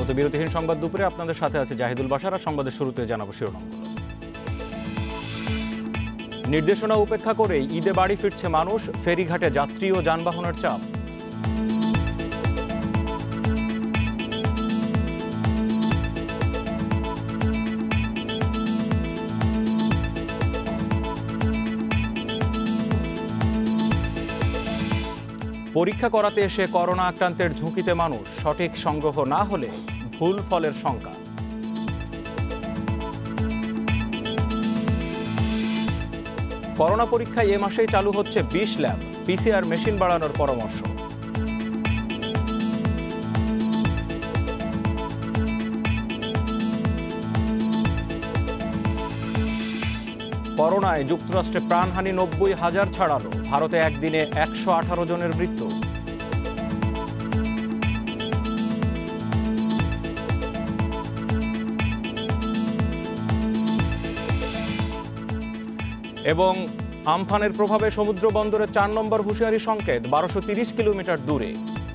স্বাগত বিরতিহীন সংবাদ দুপুরে আপনাদের সাথে আছে জাহিদুল বাশার। আর সংবাদের শুরুতে জানাবো শিরোনামগুলো। নির্দেশনা উপেক্ষা করেই ঈদে বাড়ি ফিরছে মানুষ, ফেরিঘাটে যাত্রী ও যানবাহনের চাপ। পরীক্ষা করাতে এসে করোনা আক্রান্তের ঝুঁকিতে মানুষ, সঠিক সংগ্রহ না হলে ভুল ফলের শঙ্কা। করোনা পরীক্ষায় এ মাসেই চালু হচ্ছে 20 ল্যাব, পিসিআর মেশিন বাড়ানোর পরামর্শ। করোনায় যুক্তরাষ্ট্রে প্রাণহানি 90,000 ছাড়ালো, ভারতে একদিনে 118 জনের মৃত্যু। এবং আমফানের প্রভাবে সমুদ্র বন্দরে 4 নম্বর হুঁশিয়ারি সংকেত, 1230 কিলোমিটার দূরে।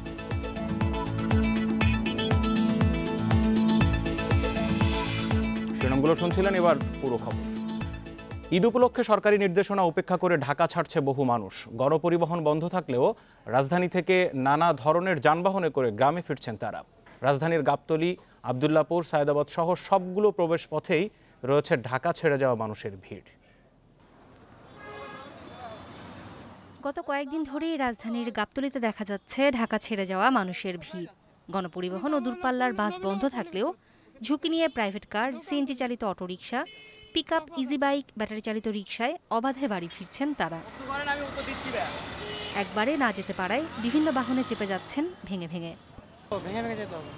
শিরোনামগুলো শুনছিলেন, এবার পুরো খবর। ঈদ উপলক্ষে সরকারি নির্দেশনা উপেক্ষা করে ঢাকা ছাড়ছে বহু মানুষ। গণপরিবহন বন্ধ থাকলেও রাজধানী থেকে নানা ধরনের যানবাহনে করে গ্রামে ফিরছেন তারা। রাজধানীর গাবতলী, আবদুল্লাপুর, সায়েদাবাদ সহ সবগুলো প্রবেশ পথেই রয়েছে ঢাকা ছেড়ে যাওয়া মানুষের ভিড়। গত কয়েকদিন ধরেই রাজধানীর গাবতলীতে দেখা যাচ্ছে ঢাকা ছেড়ে যাওয়া মানুষের ভিড়। গণপরিবহন ও দূরপাল্লার বাস বন্ধ থাকলেও ঝুঁকি নিয়ে প্রাইভেট কার, সিএনজি চালিত অটোরিকশা, পিকআপ, ইজি বাইক, ব্যাটারি চালিত রিকশায় অবাধে বাড়ি ফিরছেন তারা। একবারে না যেতে পারায় বিভিন্ন বাহনে চেপে যাচ্ছেন ভেঙে ভেঙে। যেতে হবে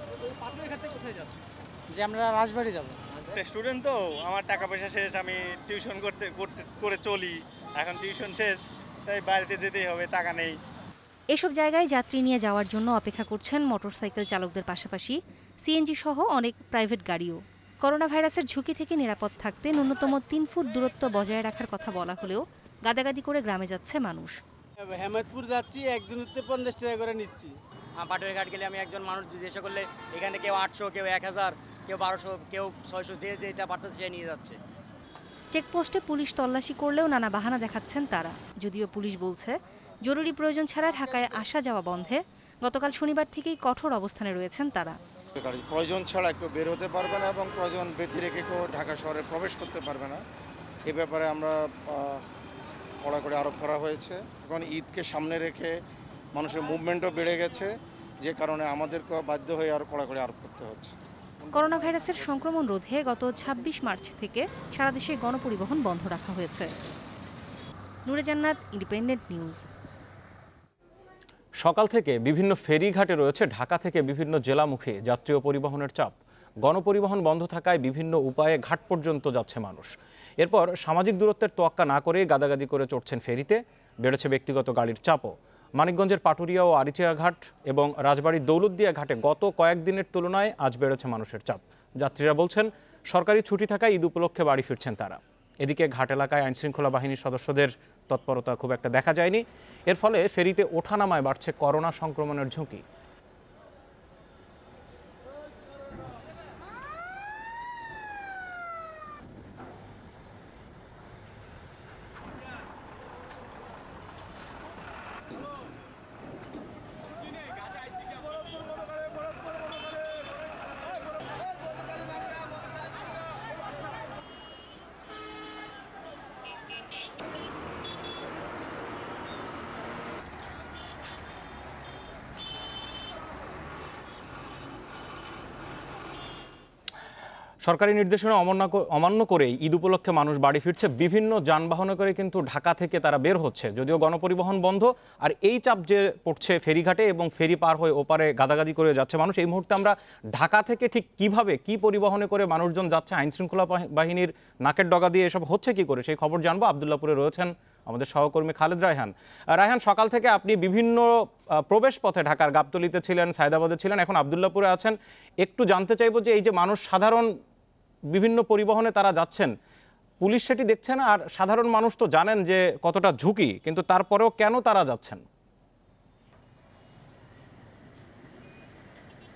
যে আমরা রাজবাড়ি যাব। স্টুডেন্ট তো, আমার টাকা পয়সা শেষ, আমি টিউশন করে চলি, এখন টিউশন শেষ, তাই বাড়িতে যেতেই হবে, টাকা নেই। এসব জায়গায় যাত্রী নিয়ে যাওয়ার জন্য অপেক্ষা করছেন মোটরসাইকেল চালকদের পাশাপাশি সিএনজি সহ অনেক প্রাইভেট গাড়িও। করোনা ভাইরাসের ঝুঁকি থেকে নিরাপদ থাকতে ন্যূনতম 3 ফুট দূরত্ব বজায় রাখার কথা বলা হলেও গাদাগাদি করে গ্রামে যাচ্ছে মানুষ। হেমায়তপুর যাচ্ছি, একজনের 50 টাকা করে নিচ্ছি। পাটুয়া ঘাট গেলে আমি একজন মানুষ জিজ্ঞাসা করলে এখানে কেউ 800, কেউ 1000, কেউ 1200, কেউ 600, যে যেটা পারতেছে সে নিয়ে যাচ্ছে। চেকপোস্টে পুলিশ তল্লাশি করলেও নানা বাহানা দেখাচ্ছেন তারা। যদিও পুলিশ বলছে জরুরি প্রয়োজন ছাড়া ঢাকায় আসা যাওয়া বন্ধে। গতকাল শনিবার থেকেই কঠোর অবস্থানে রয়েছেন তারা। প্রয়োজন ছাড়া কেউ বের হতে পারবে না এবং প্রয়োজন ব্যতি রেখে কেউ ঢাকা শহরে প্রবেশ করতে পারবে না। এ ব্যাপারে আমরা কড়াকড়ি আরোপ করা হয়েছে। এখন ঈদকে সামনে রেখে মানুষের মুভমেন্টও বেড়ে গেছে, যে কারণে আমাদেরকেও বাধ্য হয়ে আরও কড়াকড়ি আরোপ করতে হচ্ছে। করোনা ভাইরাসের সংক্রমণ রোধে গত 26 মার্চ থেকে সারা দেশে গণপরিবহন বন্ধ রাখা হয়েছে। নূরে জান্নাত, ইন্ডিপেন্ডেন্ট নিউজ। সকাল থেকে বিভিন্ন ফেরিঘাটে রয়েছে ঢাকা থেকে বিভিন্ন জেলামুখী যাত্রী ও পরিবহনের চাপ। গণপরিবহন বন্ধ থাকায় বিভিন্ন উপায়ে ঘাট পর্যন্ত যাচ্ছে মানুষ। এরপর সামাজিক দূরত্বের তোয়াক্কা না করে গাদাগাদি করে চড়ছেন ফেরিতে। বেড়েছে ব্যক্তিগত গাড়ির চাপও। মানিকগঞ্জের পাটুরিয়া ও আরিচিয়া ঘাট এবং রাজবাড়ির দৌলতদিয়া ঘাটে গত কয়েকদিনের তুলনায় আজ বেড়েছে মানুষের চাপ। যাত্রীরা বলছেন সরকারি ছুটি থাকায় ঈদ উপলক্ষে বাড়ি ফিরছেন তারা। এদিকে ঘাট এলাকায় আইনশৃঙ্খলা বাহিনীর সদস্যদের তৎপরতা খুব একটা দেখা যায়নি। এর ফলে ফেরিতে ওঠানামায় বাড়ছে করোনা সংক্রমণের ঝুঁকি। সরকারি নির্দেশনা অমান্য করেই ঈদ উপলক্ষে মানুষ বাড়ি ফিরছে। বিভিন্ন যানবাহনে করে কিন্তু ঢাকা থেকে তারা বের হচ্ছে, যদিও গণপরিবহন বন্ধ। আর এই চাপ যে পড়ছে ফেরিঘাটে এবং ফেরি পার হয়ে ওপারে গাদাগাদি করে যাচ্ছে মানুষ। এই মুহূর্তে আমরা ঢাকা থেকে ঠিক কিভাবে কি পরিবহনে করে মানুষজন যাচ্ছে, আইনশৃঙ্খলা বাহিনীর নাকের ডগা দিয়ে এসব হচ্ছে কি করে, সেই খবর জানবো। আবদুল্লাপুরে রয়েছেন আমাদের সহকর্মী খালেদ রায়হান। রায়হান, সকাল থেকে আপনি বিভিন্ন প্রবেশ পথে ঢাকার গাবতলীতে ছিলেন, সায়েদাবাদে ছিলেন, এখন আবদুল্লাপুরে আছেন। একটু জানতে চাইবো যে এই যে মানুষ সাধারণ বিভিন্ন পরিবহনে তারা যাচ্ছেন, পুলিশ সেটি দেখছে না, আর সাধারণ মানুষ তো জানেন যে কতটা ঝুঁকি, কিন্তু তারপরেও কেন তারা যাচ্ছেন?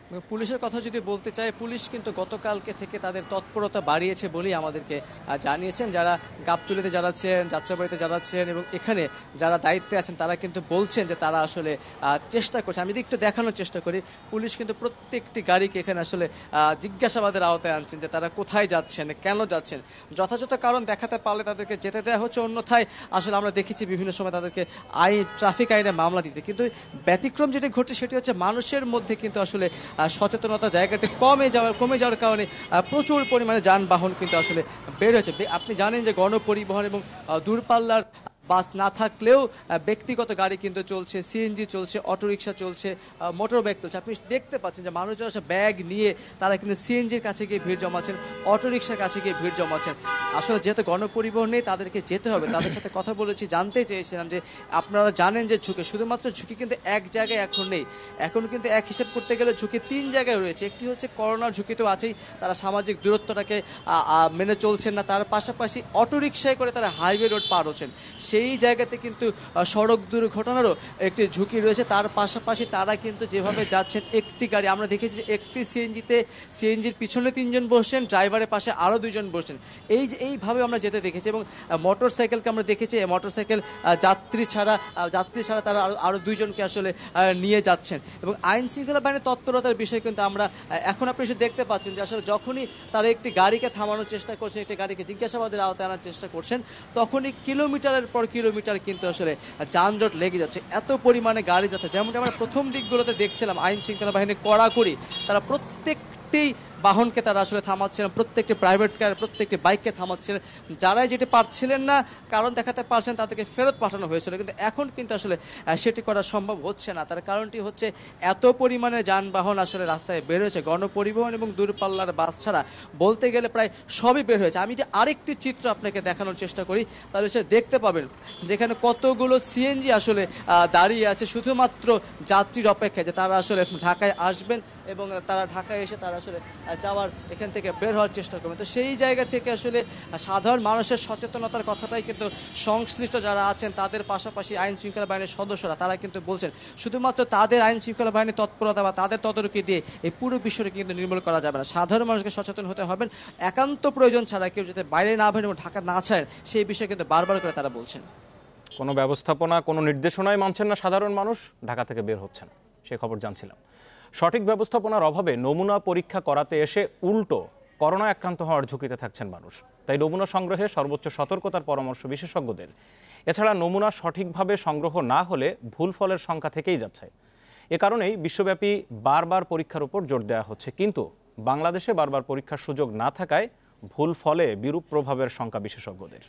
পুলিশের কথা যদি বলতে চাই, পুলিশ কিন্তু গতকালকে থেকে তাদের তৎপরতা বাড়িয়েছে বলেই আমাদেরকে জানিয়েছেন। যারা গাবতলীতে যাচ্ছেন, যাত্রাবাড়িতে যাচ্ছেন এবং এখানে যারা দায়িত্বে আছেন তারা কিন্তু বলছেন যে তারা আসলে চেষ্টা করছে। আমি যদি একটু দেখানোর চেষ্টা করি, পুলিশ কিন্তু প্রত্যেকটি গাড়িকে এখানে আসলে জিজ্ঞাসাবাদের আওতায় আনছেন যে তারা কোথায় যাচ্ছেন, কেন যাচ্ছেন। যথাযথ কারণ দেখাতে পারলে তাদেরকে যেতে দেওয়া হচ্ছে, অন্যথায় আসলে আমরা দেখেছি বিভিন্ন সময় তাদেরকে ট্রাফিক আইনে মামলা দিতে। কিন্তু ব্যতিক্রম যেটি ঘটছে সেটি হচ্ছে মানুষের মধ্যে কিন্তু আসলে সচেতনতা জায়গাটি কমে যাওয়ার কারণে প্রচুর পরিমাণে যানবাহন কিন্তু আসলে বের হয়েছে। আপনি জানেন যে গণপরিবহন এবং দূরপাল্লার বাস না থাকলেও ব্যক্তিগত গাড়ি কিন্তু চলছে, সিএনজি চলছে, অটোরিকশা চলছে, মোটর বাইক চলছে। আপনি দেখতে পাচ্ছেন যে মানুষজন আসলে ব্যাগ নিয়ে তারা কিন্তু সিএনজির কাছে গিয়ে ভিড় জমাচ্ছেন, অটোরিকশার কাছে গিয়ে ভিড় জমাচ্ছেন। আসলে যেহেতু গণপরিবহন নেই তাদেরকে যেতে হবে। তাদের সাথে কথা বলেছি, জানতে চেয়েছিলাম যে আপনারা জানেন যে ঝুঁকি, শুধুমাত্র ঝুঁকি কিন্তু এক জায়গায় এখন নেই, এখন কিন্তু এক হিসেব করতে গেলে ঝুঁকি 3 জায়গায় রয়েছে। একটি হচ্ছে করোনার ঝুঁকি তো আছেই, তারা সামাজিক দূরত্বটাকে মেনে চলছেন না, তার পাশাপাশি অটোরিকশায় করে তারা হাইওয়ে রোড পার হচ্ছেন, সেই জায়গাতে কিন্তু সড়ক দুর্ঘটনারও একটি ঝুঁকি রয়েছে। তার পাশাপাশি তারা কিন্তু যেভাবে যাচ্ছেন, একটি গাড়ি আমরা দেখেছি যে একটি সিএনজির পিছনে 3 জন বসছেন, ড্রাইভারের পাশে আরও 2 জন বসছেন। এইভাবে আমরা যেতে দেখেছি। এবং মোটর সাইকেলকে আমরা দেখেছি, মোটর সাইকেল যাত্রী ছাড়া তারা আরও 2 জনকে আসলে নিয়ে যাচ্ছেন। এবং আইন শৃঙ্খলা বাহিনীর তৎপরতার বিষয় কিন্তু আমরা এখন আপনি এসে দেখতে পাচ্ছেন যে আসলে যখনই তারা একটি গাড়িকে থামানোর চেষ্টা করছেন, একটি গাড়িকে জিজ্ঞাসাবাদের আওতায় আনার চেষ্টা করছেন, তখনই কিলোমিটারের পর কিলোমিটার কিন্তু আসলে যানজট লেগে যাচ্ছে, এত পরিমাণে গাড়ি যাচ্ছে। যেমনটা আমরা প্রথম দিকগুলোতে দেখছিলাম, আইন শৃঙ্খলা বাহিনী কড়াকড়ি, তারা প্রত্যেকটি বাহনকে তারা আসলে থামাচ্ছিলেন, প্রত্যেকটি প্রাইভেট কার, প্রত্যেকটি বাইককে থামাচ্ছিলেন। যারাই যেটি পারছিলেন না, কারণ দেখাতে পারছেন, তাদেরকে ফেরত পাঠানো হয়েছিল। কিন্তু এখন কিন্তু আসলে সেটি করা সম্ভব হচ্ছে না। তার কারণটি হচ্ছে এত পরিমাণে যানবাহন আসলে রাস্তায় বের হয়েছে। গণপরিবহন এবং দূরপাল্লার বাস ছাড়া বলতে গেলে প্রায় সবই বের হয়েছে। আমি যে আরেকটি চিত্র আপনাকে দেখানোর চেষ্টা করি, তাহলে সে দেখতে পাবেন যেখানে কতগুলো সিএনজি আসলে দাঁড়িয়ে আছে শুধুমাত্র যাত্রীর অপেক্ষায় যে তারা আসলে ঢাকায় আসবেন এবং তারা ঢাকায় এসে তারা আসলে যাওয়ার, এখান থেকে বের হওয়ার চেষ্টা করবেন। তো সেই জায়গা থেকে আসলে সাধারণ মানুষের সচেতনতার কথাটাই কিন্তু সংশ্লিষ্ট যারা আছেন তাদের পাশাপাশি আইন শৃঙ্খলা বাহিনীর সদস্যরা তারা কিন্তু বলছেন, শুধুমাত্র তাদের আইন শৃঙ্খলা বাহিনীর তৎপরতা বা তাদের তদারকি দিয়ে এই পুরো বিষয়টি কিন্তু নির্মূল করা যাবে না। সাধারণ মানুষকে সচেতন হতে হবেন, একান্ত প্রয়োজন ছাড়া কেউ যাতে বাইরে না বের এবং ঢাকা না ছাড়েন, সেই বিষয়ে কিন্তু বারবার করে তারা বলছেন। কোনো ব্যবস্থাপনা, কোনো নির্দেশনাই মানছেন না সাধারণ মানুষ, ঢাকা থেকে বের হচ্ছেন, সে খবর জানছিলাম। সঠিক ব্যবস্থাপনার অভাবে নমুনা পরীক্ষা করাতে এসে উল্টো করোনা আক্রান্ত হওয়ার ঝুঁকিতে থাকছেন মানুষ। তাই নমুনা সংগ্রহে সর্বোচ্চ সতর্কতার পরামর্শ বিশেষজ্ঞদের। এছাড়া নমুনা সঠিকভাবে সংগ্রহ না হলে ভুল ফলের সংখ্যা থেকেই যাচ্ছে। এ কারণেই বিশ্বব্যাপী বারবার পরীক্ষার উপর জোর দেওয়া হচ্ছে, কিন্তু বাংলাদেশে বারবার পরীক্ষার সুযোগ না থাকায় ভুল ফলে বিরূপ প্রভাবের শঙ্কা বিশেষজ্ঞদের।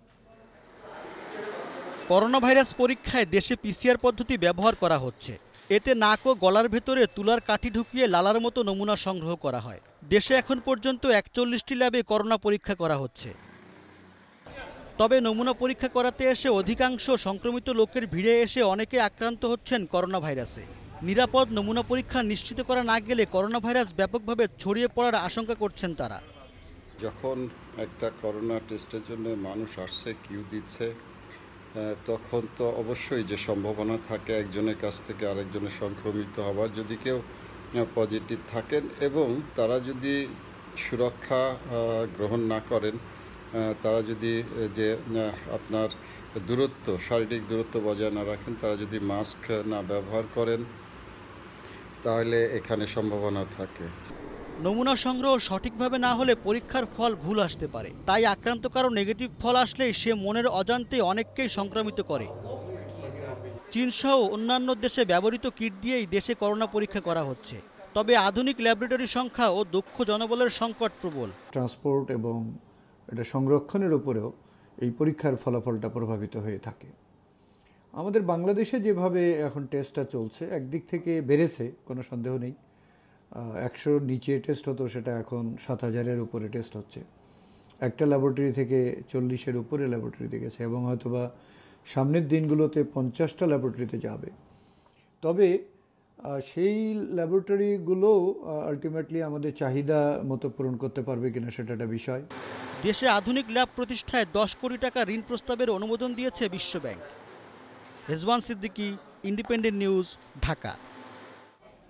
করোনা ভাইরাস পরীক্ষায় দেশে পিসিআর পদ্ধতি ব্যবহার করা হচ্ছে। এতে নাক ও গলার ভেতরে তুলার কাঠি ঢুকিয়ে লালার মতো নমুনা সংগ্রহ করা হয়। দেশে এখন পর্যন্ত 41টি ল্যাবে করোনা পরীক্ষা করা হচ্ছে। তবে নমুনা পরীক্ষা করাতে এসে অধিকাংশ সংক্রমিত লোকের ভিড়ে এসে অনেকে আক্রান্ত হচ্ছেন করোনা ভাইরাসে। নিরাপদ নমুনা পরীক্ষা নিশ্চিত করা না গেলে করোনা ভাইরাস ব্যাপকভাবে ছড়িয়ে পড়ার আশঙ্কা করছেন তারা। যখন একটা করোনা টেস্টের জন্য মানুষ আসছে, কিউ দিচ্ছে, তখন তো অবশ্যই যে সম্ভাবনা থাকে একজনের কাছ থেকে আরেকজনের সংক্রমিত হওয়ার, যদি কেউ পজিটিভ থাকেন এবং তারা যদি সুরক্ষা গ্রহণ না করেন, তারা যদি যে আপনার দূরত্ব, শারীরিক দূরত্ব বজায় না রাখেন, তারা যদি মাস্ক না ব্যবহার করেন, তাহলে এখানে সম্ভাবনা থাকে। নমুনা সংগ্রহ সঠিকভাবে না হলে পরীক্ষার ফল ভুল আসতে পারে। তাই আক্রান্ত কারো নেগেটিভ ফল আসলেই সে মনের অজান্তে অনেককেই সংক্রমিত করে। চীনসহ অন্যান্য দেশে ব্যবহৃত কিট দিয়েই দেশে করোনা পরীক্ষা করা হচ্ছে। তবে আধুনিক ল্যাবরেটরির সংখ্যা ও দক্ষ জনবলের সংকট প্রবল। ট্রান্সপোর্ট এবং এটা সংরক্ষণের উপরেও এই পরীক্ষার ফলাফলটা প্রভাবিত হয়ে থাকে। আমাদের বাংলাদেশে যেভাবে এখন টেস্টটা চলছে, একদিক থেকে বেড়েছে, কোনো সন্দেহ নেই। 100 নিচে টেস্ট হতো, সেটা এখন 7000-এর উপরে টেস্ট হচ্ছে। একটা ল্যাবরেটরি থেকে 40-এর উপরে ল্যাবরেটরিতে গেছে এবং হয়তোবা সামনের দিনগুলোতে 50টা ল্যাবরেটরিতে যাবে। তবে সেই ল্যাবরেটরিগুলো আলটিমেটলি আমাদের চাহিদা মতো পূরণ করতে পারবে কিনা সেটা একটা বিষয়। দেশে আধুনিক ল্যাব প্রতিষ্ঠায় 10 কোটি টাকা ঋণ প্রস্তাবের অনুমোদন দিয়েছে বিশ্বব্যাংক। Rezwan Siddiqui, independent news, Dhaka.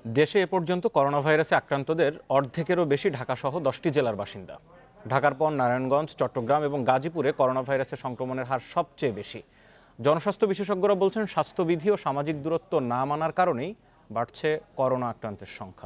দেশে এ পর্যন্ত করোনা ভাইরাসে আক্রান্তদের অর্ধেকেরও বেশি ঢাকাসহ 10টি জেলার বাসিন্দা। ঢাকার পর নারায়ণগঞ্জ, চট্টগ্রাম এবং গাজীপুরে করোনা ভাইরাসের সংক্রমণের হার সবচেয়ে বেশি। জনস্বাস্থ্য বিশেষজ্ঞরা বলছেন, স্বাস্থ্যবিধি ও সামাজিক দূরত্ব না মানার কারণেই বাড়ছে করোনা আক্রান্তের সংখ্যা।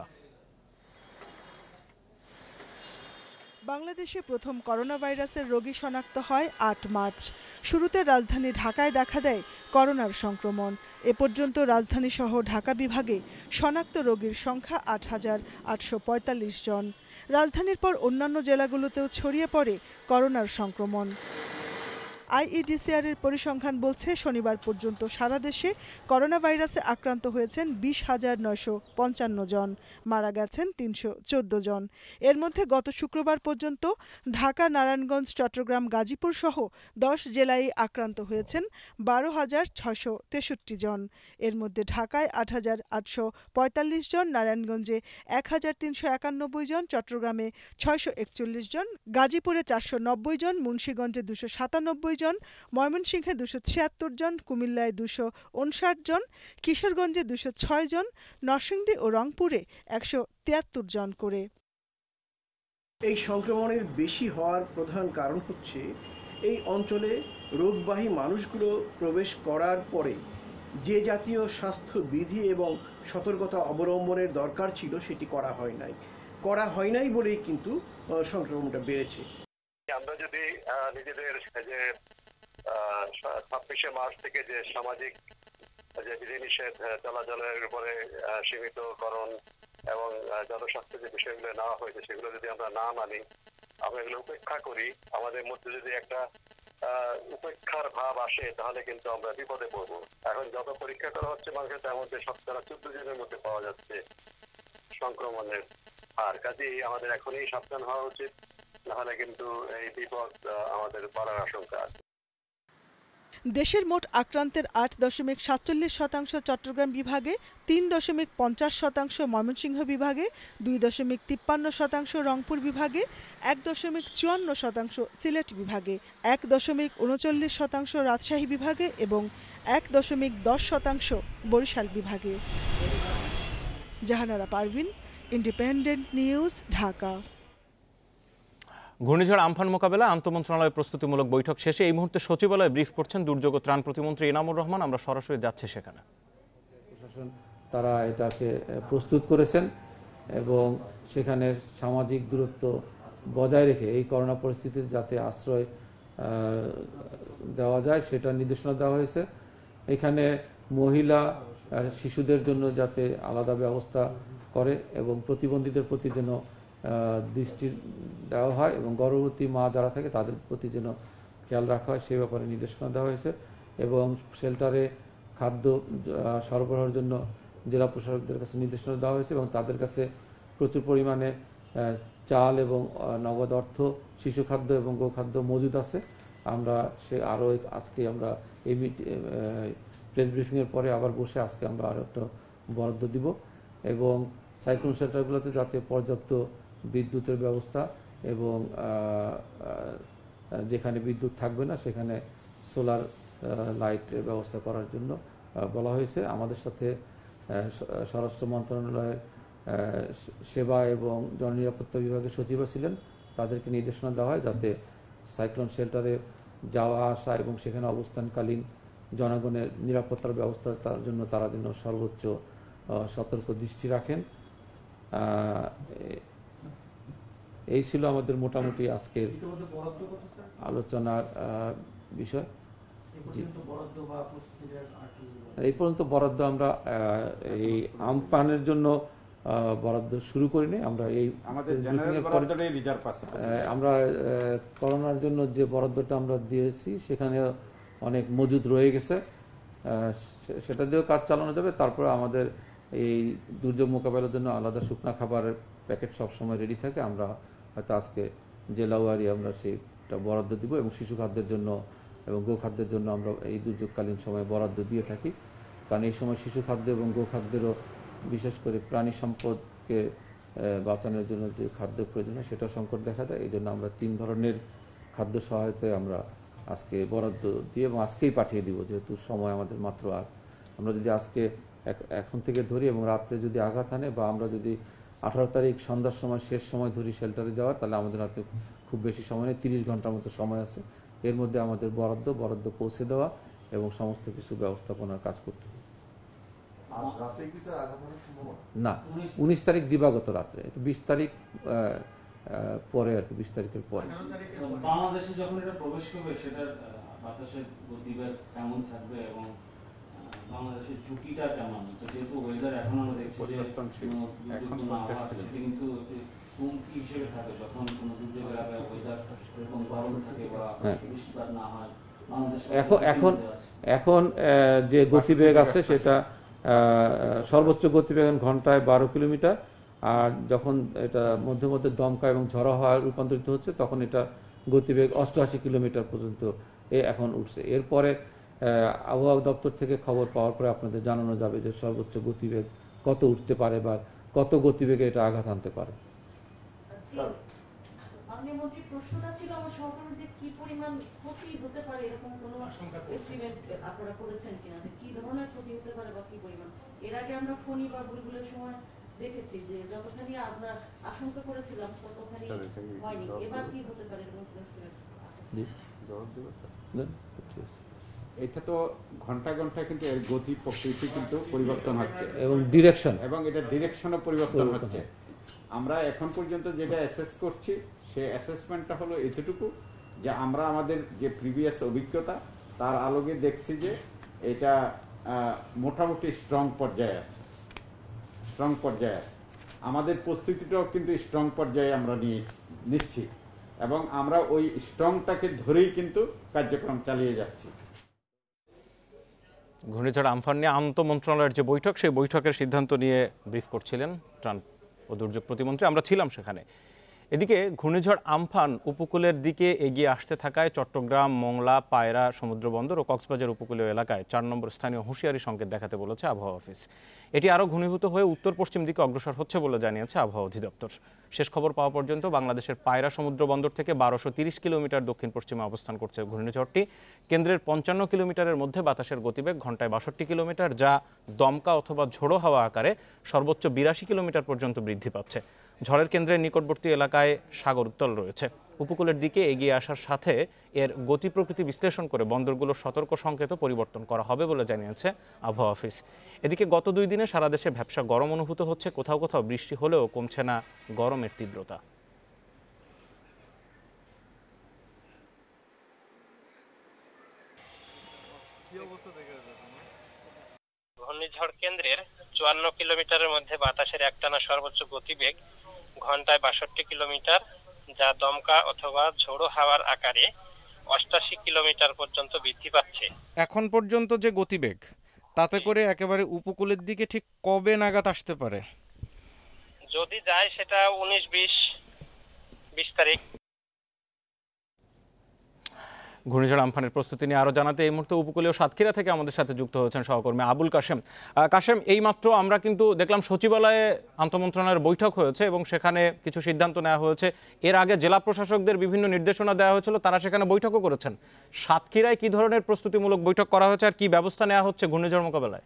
বাংলাদেশে প্রথম করোনা ভাইরাসের রোগী শনাক্ত হয় ৮ মার্চ। শুরুতে রাজধানী ঢাকায় দেখা দেয় করোনার সংক্রমণ। এ পর্যন্ত রাজধানীসহ ঢাকা বিভাগে শনাক্ত রোগীর সংখ্যা ৮,৮৪৫ জন। রাজধানীর পর অন্যান্য জেলাগুলোতেও ছড়িয়ে পড়ে করোনার সংক্রমণ। আইইডিসিআর এর পরিসংখ্যান বলছে, শনিবার পর্যন্ত সারা দেশে করোনা ভাইরাসে আক্রান্ত হয়েছেন ২০,৯৫৫ জন, মারা গেছেন ৩১৪ জন। এর মধ্যে গত শুক্রবার পর্যন্ত ঢাকা, নারায়ণগঞ্জ, চট্টগ্রাম, গাজীপুর সহ ১০ জেলায় আক্রান্ত হয়েছেন ১২,৬৬৩ জন। এর মধ্যে ঢাকায় ৮,৮৪৫ জন, নারায়ণগঞ্জে ১,৩৯১ জন, চট্টগ্রামে ৬৪১ জন, গাজীপুরে ৪৯০ জন, মুন্সিগঞ্জে ২৯৭ জন, ময়মনসিংহে ২৭৬ জন, কুমিল্লায় ২৫৯ জন, কিশোরগঞ্জে ২০৬ জন, নরসিংদী ও রংপুরে ১৭৩ জন করে। এই সংক্রমণের বেশি হওয়ার প্রধান কারণ হচ্ছে এই অঞ্চলে রোগবাহী মানুষগুলো প্রবেশ করার পরে যে জাতীয় স্বাস্থ্যবিধি এবং সতর্কতা অবলম্বনের দরকার ছিল সেটি করা হয় নাই বলেই কিন্তু সংক্রমণটা বেড়েছে। আমরা যদি নিজেদের যে ২৬শে মার্চ থেকে যে সামাজিক যে বিধিনিষেধ চলাচলের উপরে সীমিতকরণ এবং জনস্বাস্থ্য যে বিষয়গুলো নেওয়া হয়েছে সেগুলো যদি আমরা না মানি, আমরা এগুলো উপেক্ষা করি, আমাদের মধ্যে যদি একটা উপেক্ষার ভাব আসে তাহলে কিন্তু আমরা বিপদে পড়বো। এখন যত পরীক্ষা করা হচ্ছে মানুষের, তার মধ্যে ১৭ জনের মধ্যে পাওয়া যাচ্ছে সংক্রমণের হার। কাজেই আমাদের এখনই সাবধান হওয়া উচিত, নাহলে কিন্তু এই বিপদ আমাদের বাড়ার আশঙ্কা আছে। দেশের মোট আক্রান্তের ৮.৪৭% চট্টগ্রাম বিভাগে, ৩.৫০% ময়মনসিংহ বিভাগে, ২.৫৩% রংপুর বিভাগে, ১.৫৪% সিলেট বিভাগে, ১.৩৯% রাজশাহী বিভাগে এবং ১.১০% বরিশাল বিভাগে। Jahanara Parvin, independent news, Dhaka. ঘূর্ণিঝড় আমফান মোকাবেলায় আন্তঃমন্ত্রণালয় প্রস্তুতিমূলক বৈঠক শেষে এই মুহূর্তে সচিবালয়ে ব্রিফ করছেন দুর্যোগ ও ত্রাণ প্রতিমন্ত্রী এনামুর রহমান। আমরা সরাসরি যাচ্ছি সেখানে। প্রশাসন তারা এটাকে প্রস্তুত করেছেন এবং সেখানে সামাজিক দূরত্ব বজায় রেখে এই করোনা পরিস্থিতির যাতে আশ্রয় দেওয়া যায় সেটা নির্দেশনা দেওয়া হয়েছে। এখানে মহিলা, শিশুদের জন্য যাতে আলাদা ব্যবস্থা করে এবং প্রতিবন্ধীদের প্রতি যেন দৃষ্টি দেওয়া হয় এবং গর্ভবতী মা যারা থাকে তাদের প্রতি যেন খেয়াল রাখা হয় সেই ব্যাপারে নির্দেশনা দেওয়া হয়েছে। এবং শেল্টারে খাদ্য সরবরাহের জন্য জেলা প্রশাসকদের কাছে নির্দেশনা দেওয়া হয়েছে এবং তাদের কাছে প্রচুর পরিমাণে চাল এবং নগদ অর্থ, শিশু খাদ্য এবং গোখাদ্য মজুদ আছে। আমরা আজকে আমরা এই প্রেস ব্রিফিংয়ের পরে আবার বসে আজকে আমরা আরও একটা বরাদ্দ দিব এবং সাইক্লোন শেল্টারগুলোতে যাতে পর্যাপ্ত বিদ্যুতের ব্যবস্থা এবং যেখানে বিদ্যুৎ থাকবে না সেখানে সোলার লাইটের ব্যবস্থা করার জন্য বলা হয়েছে। আমাদের সাথে স্বরাষ্ট্র মন্ত্রণালয়ের সেবা এবং জননিরাপত্তা বিভাগের সচিবও ছিলেন। তাদেরকে নির্দেশনা দেওয়া হয় যাতে সাইক্লোন শেল্টারে যাওয়া আসা এবং সেখানে অবস্থানকালীন জনগণের নিরাপত্তার ব্যবস্থা তার জন্য তারা যেন সর্বোচ্চ সতর্ক দৃষ্টি রাখেন। এই ছিল আমাদের মোটামুটি আজকের আলোচনার বিষয়। এই পর্যন্ত বরাদ্দ আমরা এই আমফানের জন্য বরাদ্দ শুরু করিনি। আমরা এই আমরা করোনার জন্য যে বরাদ্দটা আমরা দিয়েছি সেখানে অনেক মজুদ রয়ে গেছে, সেটা দিয়েও কাজ চালানো যাবে। তারপরে আমাদের এই দুর্যোগ মোকাবেলার জন্য আলাদা শুকনা খাবারের প্যাকেট সবসময় রেডি থাকে। আমরা হয়তো আজকে জেলাওয়ারি আমরা সেটা বরাদ্দ দিব এবং শিশু খাদ্যের জন্য এবং গোখাদ্যের জন্য আমরা এই দুর্যোগকালীন সময় বরাদ্দ দিয়ে থাকি। কারণ এই সময় শিশু খাদ্য এবং গোখাদ্যেরও বিশেষ করে প্রাণী সম্পদকে বাঁচানোর জন্য যে খাদ্য প্রয়োজন হয় সেটা সংকট দেখা দেয়। এই জন্য আমরা 3 ধরনের খাদ্য সহায়তায় আমরা আজকে বরাদ্দ দিয়ে এবং আজকেই পাঠিয়ে দিব, যেহেতু সময় আমাদের মাত্র আর আমরা যদি আজকে এখন থেকে ধরি এবং রাত্রে যদি আঘাত আনে বা আমরা যদি 18 তারিখ সন্ধ্যার সময় শেষ সময় ধরি শেল্টারে যাওয়ার, তাহলে আমাদের হাতে খুব বেশি সময় নেই, 30 ঘন্টার মতো সময় আছে। এর মধ্যে আমাদের বরাদ্দ পৌঁছে দেওয়া এবং সমস্ত কিছু ব্যবস্থাপনার কাজ করতে হবে। না, 19 তারিখ দিবাগত রাত্রে, 20 তারিখ পরে আর কি, 20 তারিখের পরে। বাংলাদেশে যখন এটা প্রবেশ করবে সেটার বাতাসের গতিবেগ কেমন থাকবে এবং বাংলাদেশের ঝুঁকিটা কেমন? যেহেতু ওয়েদার এখন আমরা দেখছি যে কিন্তু হুমকি হিসেবে থাকে যখন কোনো দুর্যোগের আগে ওয়েদার এরকম গরম থাকে বা বৃষ্টিপাত না হয়। এখন যে গতিবেগ আছে সেটা সর্বোচ্চ গতিবেগ ঘন্টায় 12 কিলোমিটার, আর যখন এটা মধ্যে মধ্যে দমকা এবং ঝড়ো হওয়া রূপান্তরিত হচ্ছে তখন এটা গতিবেগ 88 কিলোমিটার পর্যন্ত এখন উঠছে। এরপরে আবহাওয়া দপ্তর থেকে খবর পাওয়ার পরে আপনাদের জানানো যাবে যে সর্বোচ্চ গতিবেগ কত উঠতে পারে বা কত গতিবেগে এটা আঘাত আনতে পারে। প্রশ্নটা ছিল আমার সহকর্মীদের কি পরিমাণ ক্ষতি হতে পারে এরকম কোনো এস্টিমেট আপনারা করেছেন কিনা, কি ধরনের ক্ষতি হতে পারে বা কি পরিমাণ? এর আগে আমরা ফণী বা বুলবুলের সময় দেখেছি যে যতখানি আমরা আশঙ্কা করেছিলাম ততখানি হয়নি, এবার কি হতে পারে এরকম এস্টিমেট? এটা তো ঘন্টায় ঘন্টায় কিন্তু এর গতি প্রকৃতি কিন্তু পরিবর্তন হচ্ছে এবং এটা ডিরেকশনও পরিবর্তন হচ্ছে। আমরা এখন পর্যন্ত যেটা অ্যাসেস করছি সেই অ্যাসেসমেন্টটা হলো এতটুকু যে আমরা আমাদের যে প্রিভিয়াস অভিজ্ঞতা তার আলোকে দেখছি যে এটা মোটামুটি স্ট্রং পর্যায়ে আছে। আমাদের প্রস্তুতিটাও কিন্তু স্ট্রং পর্যায়ে আমরা নিচ্ছি এবং আমরা ওই স্ট্রংটাকে ধরেই কিন্তু কার্যক্রম চালিয়ে যাচ্ছি। ঘূর্ণিঝড় আমফান নিয়ে আন্তঃমন্ত্রণালয়ের যে বৈঠক, সেই বৈঠকের সিদ্ধান্ত নিয়ে ব্রিফ করছিলেন ত্রাণ ও দুর্যোগ প্রতিমন্ত্রী। আমরা ছিলাম সেখানে। এদিকে ঘূর্ণিঝড় আমফান উপকূলের দিকে এগিয়ে আসতে থাকায় চট্টগ্রাম, মোংলা, পায়রা সমুদ্রবন্দর ও কক্সবাজার উপকূলীয় এলাকায় 4 নম্বর স্থানীয় হুঁশিয়ারি সংকেত দেখাতে বলেছে আবহাওয়া অফিস। এটি আরও ঘনীভূত হয়ে উত্তর পশ্চিম দিকে অগ্রসর হচ্ছে বলে জানিয়েছে আবহাওয়া অধিদপ্তর। শেষ খবর পাওয়া পর্যন্ত বাংলাদেশের পায়রা সমুদ্রবন্দর থেকে 1230 কিলোমিটার দক্ষিণ পশ্চিমে অবস্থান করছে ঘূর্ণিঝড়টি। কেন্দ্রের 55 কিলোমিটারের মধ্যে বাতাসের গতিবেগ ঘন্টায় 62 কিলোমিটার, যা দমকা অথবা ঝোড়ো হাওয়া আকারে সর্বোচ্চ 82 কিলোমিটার পর্যন্ত বৃদ্ধি পাচ্ছে। ঝড়ের কেন্দ্রের নিকটবর্তী এলাকায় সাগর উত্তাল রয়েছে। উপকূলের দিকে এগিয়ে আসার সাথে এর গতি প্রকৃতি বিশ্লেষণ করে বন্দরগুলোর সতর্ক সংকেত পরিবর্তন করা হবে বলে জানিয়েছে আবহাওয়া অফিস। এদিকে গত 2 দিনে সারা দেশে ভ্যাপসা গরম অনুভূত হচ্ছে। কোথাও কোথাও বৃষ্টি হলেও কমছে না গরমের তীব্রতা। ঘূর্ণিঝড় কেন্দ্রের 54 কিলোমিটারের মধ্যে বাতাসের একটানা সর্বোচ্চ গতিবেগ ঘন্টায় 62 কিলোমিটার, যা দমকা অথবা ঝোড়ো হাওয়ার আকারে 88 কিলোমিটার পর্যন্ত বৃদ্ধি পাচ্ছে। এখন পর্যন্ত যে গতিবেগ, তাতে করে একেবারে উপকূলের দিকে ঠিক কবে নাগাদ আসতে পারে? যদি যায় সেটা 19-20 তারিখ। ঘূর্ণিঝড় আমফানের প্রস্তুতি নিয়ে আরও জানাতে এই মুহূর্তে উপকূলীয় সাতক্ষীরা থেকে আমাদের সাথে যুক্ত হয়েছেন সহকর্মী আবুল কাশেম। কাশেম, এইমাত্র আমরা কিন্তু দেখলাম সচিবালয়ে আন্তঃমন্ত্রণালয়ের বৈঠক হয়েছে এবং সেখানে কিছু সিদ্ধান্ত নেওয়া হয়েছে। এর আগে জেলা প্রশাসকদের বিভিন্ন নির্দেশনা দেওয়া হয়েছিল, তারা সেখানে বৈঠকও করেছেন। সাতক্ষীরায় কী ধরনের প্রস্তুতিমূলক বৈঠক করা হয়েছে আর কী ব্যবস্থা নেওয়া হচ্ছে ঘূর্ণিঝড় মোকাবেলায়?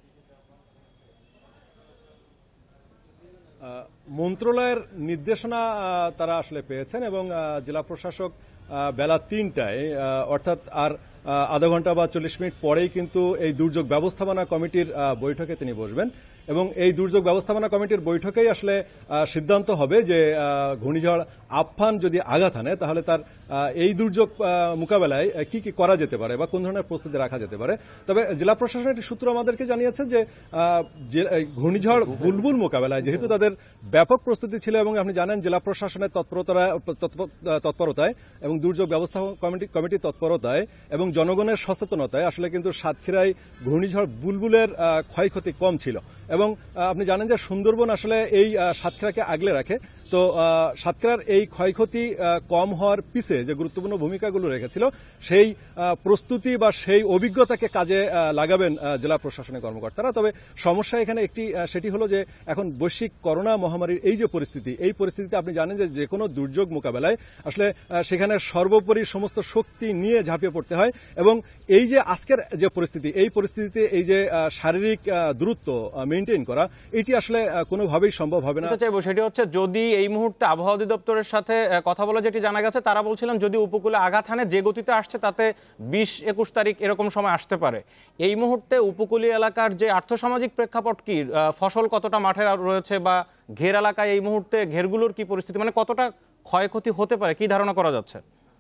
মন্ত্রণালয়ের নির্দেশনা তারা আসলে পেয়েছেন এবং জেলা প্রশাসক বেলা 3টায় অর্থাৎ আর আধা ঘন্টা বা 40 মিনিট পরেই কিন্তু এই দুর্যোগ ব্যবস্থাপনা কমিটির বৈঠকে তিনি বসবেন এবং এই দুর্যোগ ব্যবস্থাপনা কমিটির বৈঠকেই আসলে সিদ্ধান্ত হবে যে ঘূর্ণিঝড় আমফান যদি আঘাত আনে তাহলে তার এই দুর্যোগ মোকাবেলায় কি কি করা যেতে পারে বা কোন ধরনের প্রস্তুতি রাখা যেতে পারে। তবে জেলা প্রশাসনের একটি সূত্র আমাদেরকে জানিয়েছে যে ঘূর্ণিঝড় বুলবুল মোকাবেলায় যেহেতু তাদের ব্যাপক প্রস্তুতি ছিল এবং আপনি জানেন জেলা প্রশাসনের তৎপরতায় এবং দুর্যোগ ব্যবস্থাপনা কমিটির তৎপরতায় এবং জনগণের সচেতনতায় আসলে কিন্তু সাতক্ষীরায় ঘূর্ণিঝড় বুলবুলের ক্ষয়ক্ষতি কম ছিল এবং আপনি জানেন যে সুন্দরবন আসলে এই সাতক্ষীরাকে আগলে রাখে। তো সাতক্ষীরার এই ক্ষয়ক্ষতি কম হওয়ার পিছে যে গুরুত্বপূর্ণ ভূমিকাগুলো রেখেছিল সেই প্রস্তুতি বা সেই অভিজ্ঞতাকে কাজে লাগাবেন জেলা প্রশাসনের কর্মকর্তারা। তবে সমস্যা এখানে একটি, সেটি হলো যে এখন বৈশ্বিক করোনা মহামারীর এই যে পরিস্থিতি, এই পরিস্থিতিতে আপনি জানেন যে কোনো দুর্যোগ মোকাবেলায় আসলে সেখানে সর্বোপরি সমস্ত শক্তি নিয়ে ঝাঁপিয়ে পড়তে হয় এবং এই যে আজকের যে পরিস্থিতি, এই পরিস্থিতিতে এই যে শারীরিক দূরত্ব মেনটেন করা, এটি আসলে কোনোভাবেই সম্ভব হবে না। চাইবো সেটি হচ্ছে, যদি এই মুহূর্তে আবহাওয়া অধিদপ্তরের সাথে কথা বলে যেটি জানা গেছে, তারা বলছিলেন যদি উপকূলে আঘাত হানে যে গতিতে আসছে তাতে 20-21 তারিখ এরকম সময় আসতে পারে। এই মুহূর্তে উপকূলীয় এলাকার যে আর্থসামাজিক প্রেক্ষাপট কি, ফসল কতটা মাঠে রয়েছে বা ঘের এলাকায় এই মুহূর্তে ঘেরগুলোর কি পরিস্থিতি, মানে কতটা ক্ষয়ক্ষতি হতে পারে, কি ধারণা করা যাচ্ছে?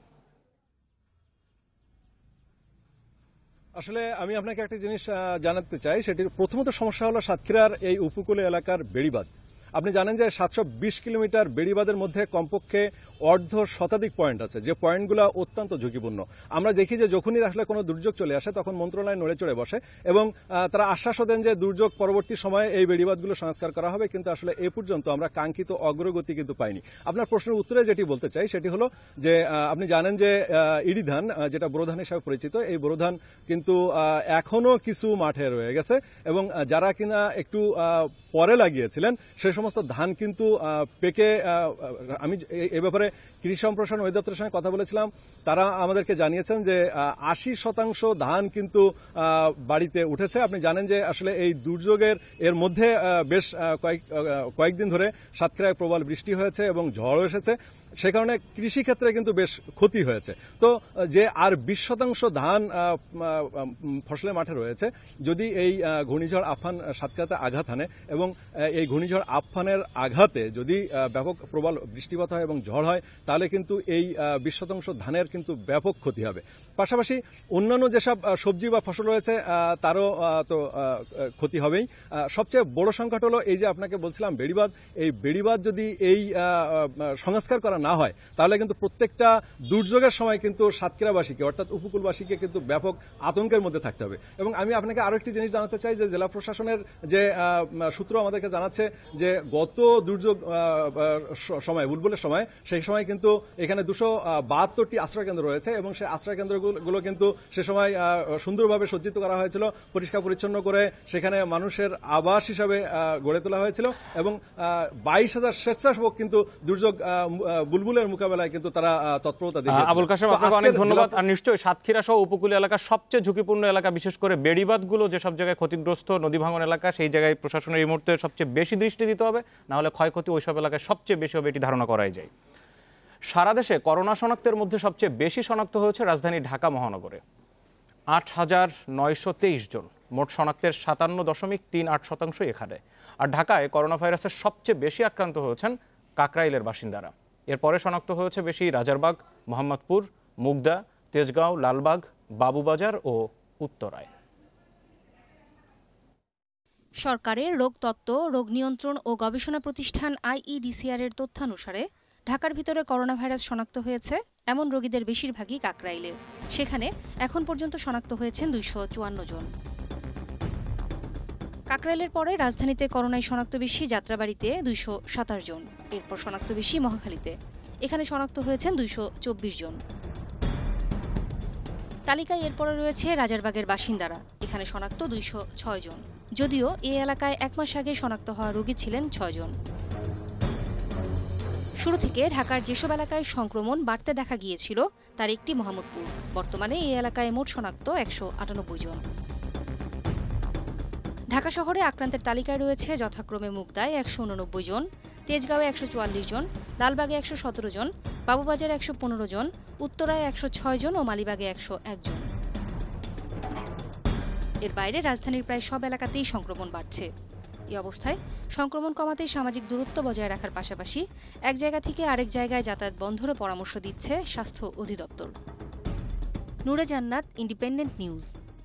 আসলে আমি আপনাকে একটা জিনিস জানাতে চাই, সেটির প্রথমত সমস্যা হলো সাতক্ষীরার এই উপকূলীয় এলাকার বেড়িবাঁধ। আপনি জানেন যে 720 কিলোমিটার বেড়িবাঁধের মধ্যে কমপক্ষে অর্ধ শতাধিক পয়েন্ট আছে, যে পয়েন্টগুলো অত্যন্ত ঝুঁকিপূর্ণ। আমরা দেখি যে যখনই আসলে কোনো দুর্যোগ চলে আসে তখন মন্ত্রণালয় নড়ে চড়ে বসে এবং তারা আশ্বাসও দেন যে দুর্যোগ পরবর্তী সময়ে এই বেড়িবাঁধগুলো সংস্কার করা হবে, কিন্তু আসলে এ পর্যন্ত আমরা কাঙ্ক্ষিত অগ্রগতি কিন্তু পাইনি। আপনার প্রশ্নের উত্তরে যেটি বলতে চাই সেটি হলো যে আপনি জানেন যে ইরি ধান, যেটা বোরো ধান হিসাবে পরিচিত, এই বোরো ধান কিন্তু এখনো কিছু মাঠে রয়ে গেছে এবং যারা কিনা একটু পরে লাগিয়েছিলেন সেই সমস্ত ধান কিন্তু পেকে, আমি এ ব্যাপারে কৃষি সম্প্রসারণ অধিদপ্তরের সঙ্গে কথা বলেছিলাম, তারা আমাদেরকে জানিয়েছেন যে 80% ধান কিন্তু বাড়িতে উঠেছে। আপনি জানেন যে আসলে এই দুর্যোগের এর মধ্যে বেশ কয়েকদিন ধরে সাতক্ষীরায় প্রবল বৃষ্টি হয়েছে এবং ঝড় এসেছে, সে কারণে কৃষি ক্ষেত্রে কিন্তু বেশ ক্ষতি হয়েছে। তো যে আর 20% ধান ফসলের মাঠে রয়েছে, যদি এই ঘূর্ণিঝড় আফফান সাতক্ষীরাতে আঘাত হানে এবং এই ঘূর্ণিঝড় আফফানের আঘাতে যদি ব্যাপক প্রবল বৃষ্টিপাত হয় এবং ঝড় হয়, তাহলে কিন্তু এই 20% ধানের কিন্তু ব্যাপক ক্ষতি হবে। পাশাপাশি অন্যান্য যেসব সবজি বা ফসল রয়েছে তারও তো ক্ষতি হবেই। সবচেয়ে বড় সংকট হলো এই যে আপনাকে বলছিলাম বেড়িবাঁধ, এই বেড়িবাঁধ যদি এই সংস্কার করা না হয় তাহলে কিন্তু প্রত্যেকটা দুর্যোগের সময় কিন্তু সাতক্ষীরাবাসীকে অর্থাৎ উপকূলবাসীকে কিন্তু ব্যাপক আতঙ্কের মধ্যে থাকতে হবে। এবং আমি আপনাকে আরো একটি জিনিস জানাতে চাই যে জেলা প্রশাসনের যে সূত্র আমাদেরকে জানাচ্ছে যে গত দুর্যোগ সময়, বুলবুলের সময়, সেই সময় কিন্তু এখানে 272টি আশ্রয় কেন্দ্র রয়েছে এবং সেই আশ্রয় কেন্দ্রগুলো কিন্তু সে সময় সুন্দরভাবে সজ্জিত করা হয়েছিল, পরিষ্কার পরিচ্ছন্ন করে সেখানে মানুষের আবাস হিসাবে গড়ে তোলা হয়েছিল এবং 22,000 স্বেচ্ছাসেবক কিন্তু দুর্যোগ বুলবুলের মোকাবেলায় কিন্তু তারা তৎপরতা দেখিয়েছে। আবুল কাশেম, আপনাকে অনেক ধন্যবাদ। আর নিশ্চয়ই সাতক্ষীরা সহ উপকূলীয় এলাকার সবচেয়ে ঝুঁকিপূর্ণ এলাকা, বিশেষ করে বেড়িবাঁধগুলো যেসব জায়গায় ক্ষতিগ্রস্ত, নদী ভাঙন এলাকা, সেই জায়গায় প্রশাসনের এই মুহূর্তে সবচেয়ে বেশি দৃষ্টি দিতে হবে, না হলে ক্ষয়ক্ষতি ওইসব এলাকায় সবচেয়ে বেশি হবে, এটি ধারণা করাই যায়। সারা দেশে করোনা শনাক্তের মধ্যে সবচেয়ে বেশি শনাক্ত হয়েছে রাজধানী ঢাকা মহানগরে, 8,923 জন। মোট শনাক্তের 57.38% এখানে। আর ঢাকায় করোনা ভাইরাসের সবচেয়ে বেশি আক্রান্ত হয়েছেন কাকরাইলের বাসিন্দারা। এরপরে শনাক্ত হয়েছে বেশি রাজারবাগ, মোহাম্মদপুর, মুগদা, তেজগাঁও, লালবাগ, বাবুবাজার ও উত্তরায়। সরকারের রোগতত্ত্ব, রোগ নিয়ন্ত্রণ ও গবেষণা প্রতিষ্ঠান IEDCR এর তথ্যানুসারে ঢাকার ভিতরে করোনা ভাইরাস শনাক্ত হয়েছে এমন রোগীদের বেশিরভাগই কাকরাইলে। সেখানে এখন পর্যন্ত শনাক্ত হয়েছেন 254 জন। কাকরাইলের পরে রাজধানীতে করোনায় শনাক্ত বেশি যাত্রাবাড়িতে 227 জন, এরপর শনাক্ত বেশি মহাখালীতে, এখানে শনাক্ত হয়েছেন 224 জন। তালিকায় এরপরে রয়েছে রাজারবাগের বাসিন্দারা, এখানে শনাক্ত 206 জন, যদিও এই এলাকায় 1 মাস আগে শনাক্ত হওয়া রোগী ছিলেন 6 জন। শুরু থেকে ঢাকার যেসব এলাকায় সংক্রমণ বাড়তে দেখা গিয়েছিল তার একটি মোহাম্মদপুর। বর্তমানে এই এলাকায় মোট শনাক্ত 198 জন। ঢাকা শহরে আক্রান্তের তালিকায় রয়েছে যথাক্রমে মুগদায় 189 জন, তেজগাঁওয়ে 144 জন, লালবাগে 117 জন, বাবুবাজারে 115 জন, উত্তরায় 106 জন ও মালিবাগে 101 জন। এর বাইরে রাজধানীর প্রায় সব এলাকাতেই সংক্রমণ বাড়ছে। এই অবস্থায় সংক্রমণ কমাতে সামাজিক দূরত্ব বজায় রাখার পাশাপাশি এক জায়গা থেকে আরেক জায়গায় যাতায়াত বন্ধেরও পরামর্শ দিচ্ছে স্বাস্থ্য অধিদপ্তর। নূরে জান্নাত, ইন্ডিপেন্ডেন্ট নিউজ।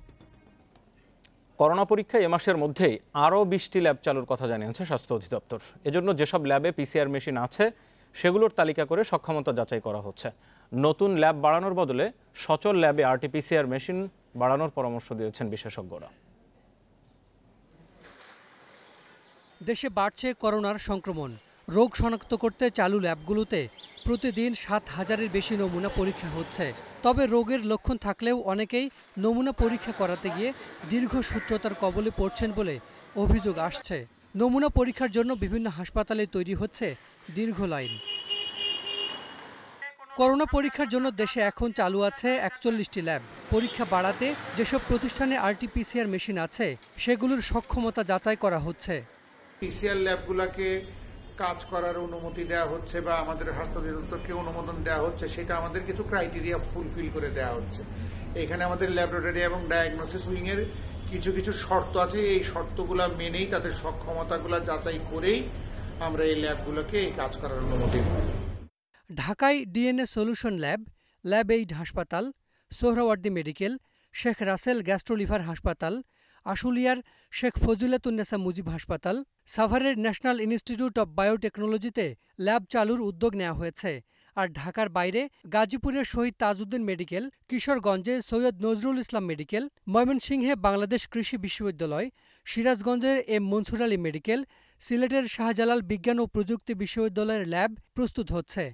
করোনা পরীক্ষায় এ মাসের মধ্যেই আরও 20টি ল্যাব চালুর কথা জানিয়েছে স্বাস্থ্য অধিদপ্তর। এজন্য যেসব ল্যাবে PCR মেশিন আছে সেগুলোর তালিকা করে সক্ষমতা যাচাই করা হচ্ছে। নতুন ল্যাব বাড়ানোর বদলে সচল ল্যাবে RT-PCR মেশিন বাড়ানোর পরামর্শ দিয়েছেন বিশেষজ্ঞরা। দেশে বাড়ছে করোনার সংক্রমণ। রোগ শনাক্ত করতে চালু ল্যাবগুলোতে প্রতিদিন 7,000-এর বেশি নমুনা পরীক্ষা হচ্ছে। তবে রোগের লক্ষণ থাকলেও অনেকেই নমুনা পরীক্ষা করাতে গিয়ে দীর্ঘসূত্রতার কবলে পড়ছেন বলে অভিযোগ আসছে। নমুনা পরীক্ষার জন্য বিভিন্ন হাসপাতালে তৈরি হচ্ছে দীর্ঘ লাইন। করোনা পরীক্ষার জন্য দেশে এখন চালু আছে 41টি ল্যাব। পরীক্ষা বাড়াতে যেসব প্রতিষ্ঠানে RT-PCR মেশিন আছে সেগুলোর সক্ষমতা যাচাই করা হচ্ছে। পিসিআর ল্যাবগুলোকে কাজ করার অনুমতি দেওয়া হচ্ছে বা আমাদের স্বাস্থ্য অধিদপ্তরকে অনুমোদন দেওয়া হচ্ছে, সেটা আমাদের কিছু ক্রাইটেরিয়া ফুলফিল করে দেওয়া হচ্ছে। এখানে আমাদের ল্যাবরেটরি এবং ডায়াগনোসিস উইং এর কিছু কিছু শর্ত আছে, এই শর্তগুলো মেনেই তাদের সক্ষমতাগুলো যাচাই করেই আমরা এই ল্যাবগুলোকে এই কাজ করার অনুমতি দিই। ঢাকায় DNA solution lab, lab aid হাসপাতাল, সোহরাওয়ার্দী মেডিকেল, শেখ রাসেল গ্যাস্ট্রোলিভার হাসপাতাল, আশুলিয়ার শেখ ফজিলাতুন্নেসা মুজিব হাসপাতাল, সাভারের ন্যাশনাল ইনস্টিটিউট অব বায়োটেকনোলজিতে ল্যাব চালুর উদ্যোগ নেওয়া হয়েছে। আর ঢাকার বাইরে গাজীপুরের শহীদ তাজউদ্দিন মেডিকেল, কিশোরগঞ্জে সৈয়দ নজরুল ইসলাম মেডিকেল, ময়মনসিংহে বাংলাদেশ কৃষি বিশ্ববিদ্যালয়, সিরাজগঞ্জের এম মনসুর আলী মেডিকেল, সিলেটের শাহজালাল বিজ্ঞান ও প্রযুক্তি বিশ্ববিদ্যালয়ের ল্যাব প্রস্তুত হচ্ছে।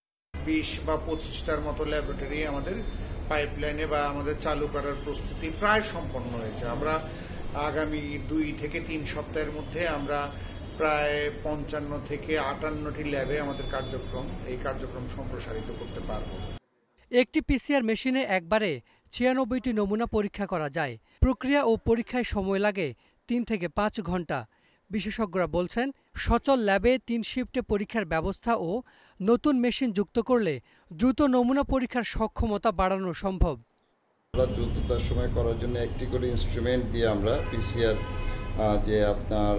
20 বা 25টার মতো ল্যাবরেটরি আমাদের পাইপলাইনে বা আমাদের চালু করার প্রস্তুতি প্রায় সম্পন্ন হয়েছে। আমরা আগামী 2 থেকে 3 সপ্তাহের মধ্যে আমরা প্রায় 55 থেকে 58টি ল্যাবে আমাদের এই কার্যক্রম সম্প্রসারিত করতে পারব। একটি PCR মেশিনে একবারে 96টি নমুনা পরীক্ষা করা যায়। প্রক্রিয়া ও পরীক্ষায় সময় লাগে 3 থেকে 5 ঘন্টা। বিশেষজ্ঞরা বলছেন, সচল ল্যাবে 3 শিফটে পরীক্ষার ব্যবস্থা ও নতুন মেশিন যুক্ত করলে দ্রুত নমুনা পরীক্ষার সক্ষমতা বাড়ানো সম্ভব। দ্রুততার সময় করার জন্য একটি করে ইনস্ট্রুমেন্ট দিয়ে আমরা পিসিআর যে আপনার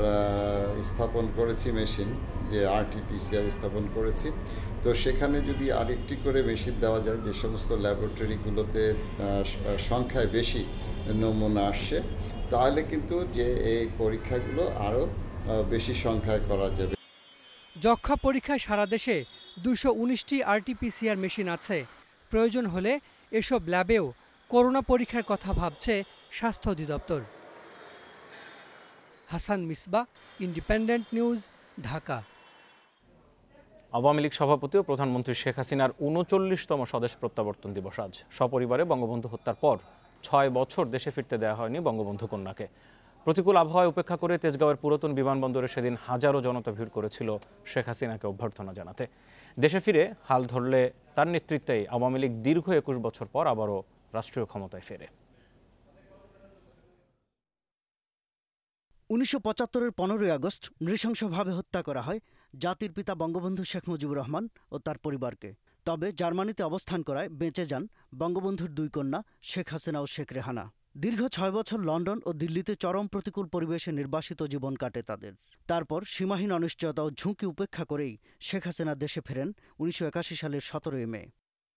স্থাপন করেছি মেশিন, যে RT-PCR স্থাপন করেছি, তো সেখানে যদি আরেকটি করে মেশিন দেওয়া যায়, যে সমস্ত ল্যাবরেটরিগুলোতে সংখ্যায় বেশি নমুনা আসছে, তাহলে কিন্তু যে এই পরীক্ষাগুলো আরও বেশি সংখ্যায় করা যাবে। যক্ষ্মা পরীক্ষায় সারা দেশে 219টি RT-PCR মেশিন আছে। প্রয়োজন হলে এসব ল্যাবেও করোনা পরীক্ষার কথা ভাবছে স্বাস্থ্য অধিদপ্তর। Hasan Misba, independent news, Dhaka. আওয়ামী লীগ সভাপতি ও প্রধানমন্ত্রী শেখ হাসিনার 39তম স্বদেশ প্রত্যাবর্তন দিবস আজ। সপরিবারে বঙ্গবন্ধু হত্যার পর 6 বছর দেশে ফিরতে দেওয়া হয়নি বঙ্গবন্ধু কন্যাকে। প্রতিকূল আবহাওয়ায় উপেক্ষা করে তেজগাঁওয়ের পুরাতন বিমানবন্দরে সেদিন হাজারো জনতা ভিড় করেছিল শেখ হাসিনাকে অভ্যর্থনা জানাতে। দেশে ফিরে হাল ধরলে তার নেতৃত্বেই আওয়ামী লীগ দীর্ঘ 21 বছর পর আবারও রাষ্ট্রীয় ক্ষমতায় ফেরে। 1975-এর 15ই আগস্ট নৃশংসভাবে হত্যা করা হয় জাতির পিতা বঙ্গবন্ধু শেখ মুজিবুর রহমান ও তার পরিবারকে। তবে জার্মানিতে অবস্থান করায় বেঁচে যান বঙ্গবন্ধুর 2 কন্যা শেখ হাসিনা ও শেখ রেহানা। দীর্ঘ 6 বছর লন্ডন ও দিল্লিতে চরম প্রতিকূল পরিবেশে নির্বাসিত জীবন কাটে তাদের। তারপর সীমাহীন অনিশ্চয়তা ও ঝুঁকি উপেক্ষা করেই শেখ হাসিনা দেশে ফেরেন 1981 সালের 17 মে।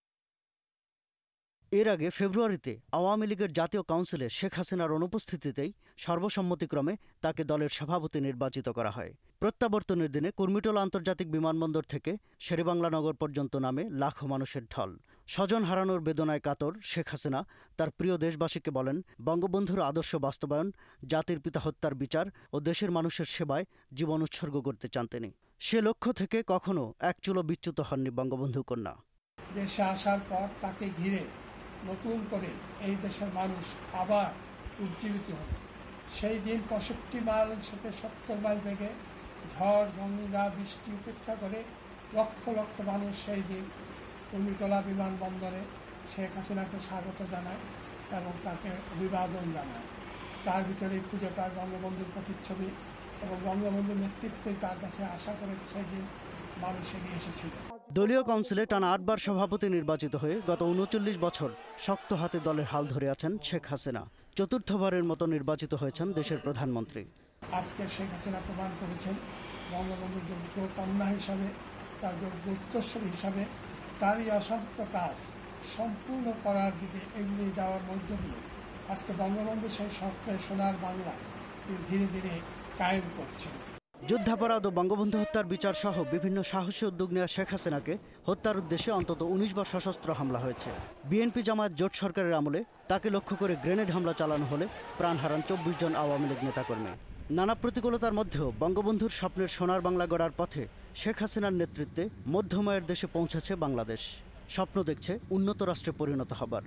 এর আগে ফেব্রুয়ারিতে আওয়ামী লীগের জাতীয় কাউন্সিলে শেখ হাসিনার অনুপস্থিতিতেই সর্বসম্মতিক্রমে তাকে দলের সভাপতি নির্বাচিত করা হয়। প্রত্যাবর্তনের দিনে কুর্মিটোলা আন্তর্জাতিক বিমানবন্দর থেকে শেরেবাংলা নগর পর্যন্ত নামে লাখো মানুষের ঢল। স্বজন হারানোর বেদনায় কাতর শেখ হাসিনা তার প্রিয় দেশবাসীকে বলেন, বঙ্গবন্ধুর আদর্শ বাস্তবায়ন, জাতির পিতা হত্যার বিচার ও দেশের মানুষের সেবায় জীবন উৎসর্গ করতে চান তিনি। সে লক্ষ্য থেকে কখনো এক চুলো বিচ্যুত হননি বঙ্গবন্ধু কন্যা। দেশে আসার পর তাকে ঘিরে নতুন করে এই দেশের মানুষ আবার উজ্জীবিত হল। সেই দিন 65 মাইল সাথে 70 মাইল বেগে ঝড় ঝঞ্ঝা বৃষ্টি উপেক্ষা করে লক্ষ লক্ষ মানুষ সেই দিন কুর্মিটোলা বিমানবন্দরে শেখ হাসিনাকে স্বাগত জানায় এবং তাকে অভিবাদন জানায়। তার ভিতরেই খুঁজে পায় বঙ্গবন্ধুর প্রতিচ্ছবি এবং বঙ্গবন্ধুর নেতৃত্বে তার কাছে আশা করে সেই দিন মানুষ এগিয়ে এসেছিল। দলীয় কাউন্সিলে টানা 8 বার সভাপতি নির্বাচিত হয়ে গত 39 বছর শক্ত হাতে দলের হাল ধরে আছেন শেখ হাসিনা। চতুর্থবারের মতো নির্বাচিত হয়েছেন দেশের প্রধানমন্ত্রী। আজকে শেখ হাসিনা প্রমাণ করেছেন বঙ্গবন্ধুর যোগ্য কন্যা হিসাবে, তার যোগ্য উত্তরসূরি হিসাবে তারই অসাধ্য কাজ সম্পূর্ণ করার দিকে এগিয়ে যাওয়ার মধ্য দিয়ে আজকে বঙ্গবন্ধু সেই স্বপ্নের সোনার বাংলা ধীরে ধীরে কায়েম করছেন। যুদ্ধাপরাধ ও বঙ্গবন্ধু হত্যার বিচার সহ বিভিন্ন সাহসী উদ্যোগ নেওয়া শেখ হাসিনাকে হত্যার উদ্দেশ্যে অন্তত 19 বার সশস্ত্র হামলা হয়েছে। বিএনপি জামায়াত জোট সরকারের আমলে তাকে লক্ষ্য করে গ্রেনেড হামলা চালানো হলে প্রাণ হারান 24 জন আওয়ামী লীগ নেতাকর্মী। নানা প্রতিকূলতার মধ্যেও বঙ্গবন্ধুর স্বপ্নের সোনার বাংলা গড়ার পথে শেখ হাসিনার নেতৃত্বে মধ্যময়ের দেশে পৌঁছেছে বাংলাদেশ। স্বপ্ন দেখছে উন্নত রাষ্ট্রে পরিণত হবার।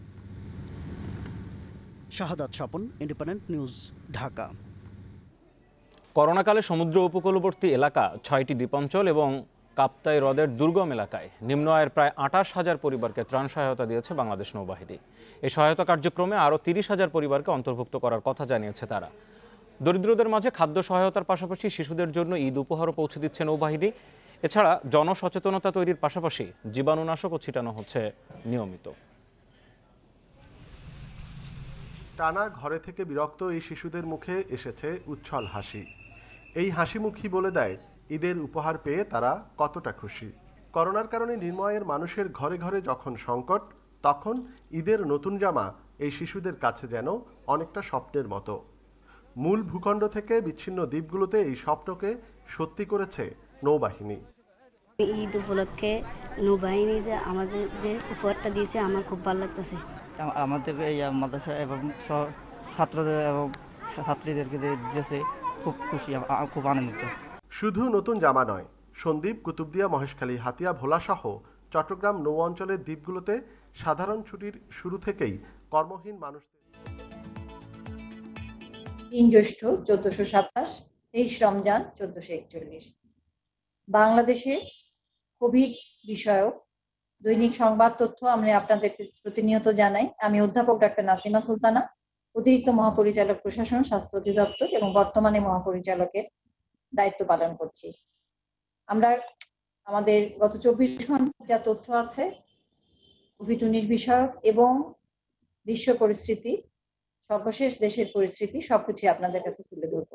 Shahadat Swapan, independent news, Dhaka. করোনাকালে সমুদ্র উপকূলবর্তী এলাকা 6টি দ্বীপাঞ্চল এবং কাপ্তাই হ্রদের দুর্গম এলাকায় নিম্ন আয়ের প্রায় 28,000 পরিবারকে ত্রাণ সহায়তা দিয়েছে বাংলাদেশ নৌবাহিনী। এই সহায়তা কার্যক্রমে আরও 30,000 পরিবারকে অন্তর্ভুক্ত করার কথা জানিয়েছে তারা। দরিদ্রদের মাঝে খাদ্য সহায়তার পাশাপাশি শিশুদের জন্য ঈদ উপহারও পৌঁছে দিচ্ছে নৌবাহিনী। এছাড়া জনসচেতনতা তৈরির পাশাপাশি জীবাণুনাশকও ছিটানো হচ্ছে নিয়মিত। টানা ঘরে থেকে বিরক্ত এই শিশুদের মুখে এসেছে উচ্ছল হাসি। এই হাসিমুখী বলে দেয় ঈদের উপহার পেয়ে তারা কতটা খুশি। করোনার কারণে নির্ময়ের মানুষের ঘরে ঘরে যখন সংকট, তখন ঈদের নতুন জামা এই শিশুদের কাছে যেন অনেকটা স্বপ্নের মতো। মূল ভূখণ্ড থেকে বিচ্ছিন্ন দ্বীপগুলোতে এই স্বপ্নকে সত্যি করেছে নৌবাহিনী। ঈদ উপলক্ষে নৌবাহিনী যে আমাদের যে উপহারটা দিয়েছে আমার খুব ভালো লাগতেছে। আমাদের এই মাদ্রাসা এবং ছাত্রদের এবং ছাত্রীদেরকে দিয়েছে, খুব খুশি, খুব আনন্দিত। শুধু নতুন জামা নয়, সন্দ্বীপ, কুতুবদিয়া, মহেশখালী, হাতিয়া, ভোলাসহ চট্টগ্রাম নৌ অঞ্চলের দ্বীপগুলোতে সাধারণ ছুটির শুরু থেকেই কর্মহীন মানুষদের 3 জ্যৈষ্ঠ 1427, 23 রমজান 1441। বাংলাদেশে কোভিড বিষয়ক দৈনিক সংবাদ তথ্য আমরা আপনাদের প্রতিনিয়ত জানাই। আমি অধ্যাপক ডাক্তার নাসিমা সুলতানা, অতিরিক্ত মহাপরিচালক প্রশাসন, স্বাস্থ্য অধিদপ্তর এবং বর্তমানে মহাপরিচালকের দায়িত্ব পালন করছি। আমরা আমাদের গত 24 ঘন্টা যা তথ্য আছে কোভিড-19 বিষয়ক এবং বিশ্ব পরিস্থিতি, সর্বশেষ দেশের পরিস্থিতি সবকিছু আপনাদের কাছে তুলে ধরব।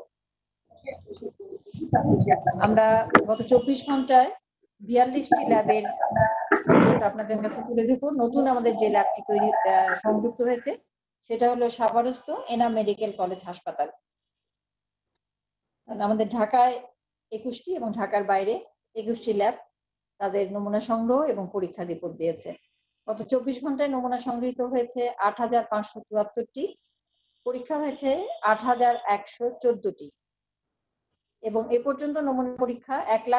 আমরা গত 24 ঘন্টায় 42টি ল্যাবের আপনাদের কাছে তুলে ধরব। নতুন আমাদের যে ল্যাবটি সংযুক্ত হয়েছে সেটা হলো সাভারস্থ এনাম মেডিকেল কলেজ হাসপাতাল। আমাদের ঢাকায় 21টি এবং ঢাকার বাইরে 21টি ল্যাব তাদের নমুনা সংগ্রহ এবং পরীক্ষার রিপোর্ট দিয়েছে। গত 24 ঘন্টায় নমুনা সংগৃহীত হয়েছে 8,574টি, পরীক্ষা হয়েছে 8,114টি এবং এ পর্যন্ত নমুনা পরীক্ষা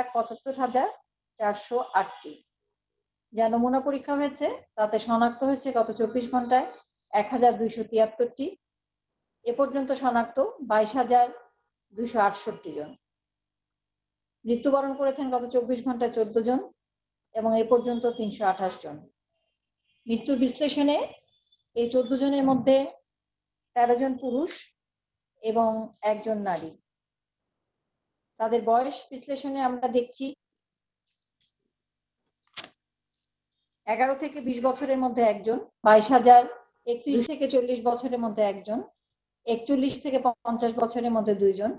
1,75,408টি। যা নমুনা পরীক্ষা হয়েছে তাতে শনাক্ত হয়েছে গত 24 ঘন্টায় 1,273টি। এ পর্যন্ত শনাক্ত 22,268 জন। মৃত্যুবরণ করেছেন গত 24 ঘন্টায় 14 জন এবং এ পর্যন্ত 328 জন। মৃত্যুর বিশ্লেষণে এই 14 জনের মধ্যে 13 জন পুরুষ এবং 1 জন নারী। তাদের বয়স বিশ্লেষণে আমরা দেখছি 11 থেকে 20 বছরের মধ্যে একজন, 22,031 থেকে 40 বছরের মধ্যে একজন, 41 থেকে 50 বছরের মধ্যে 2 জন,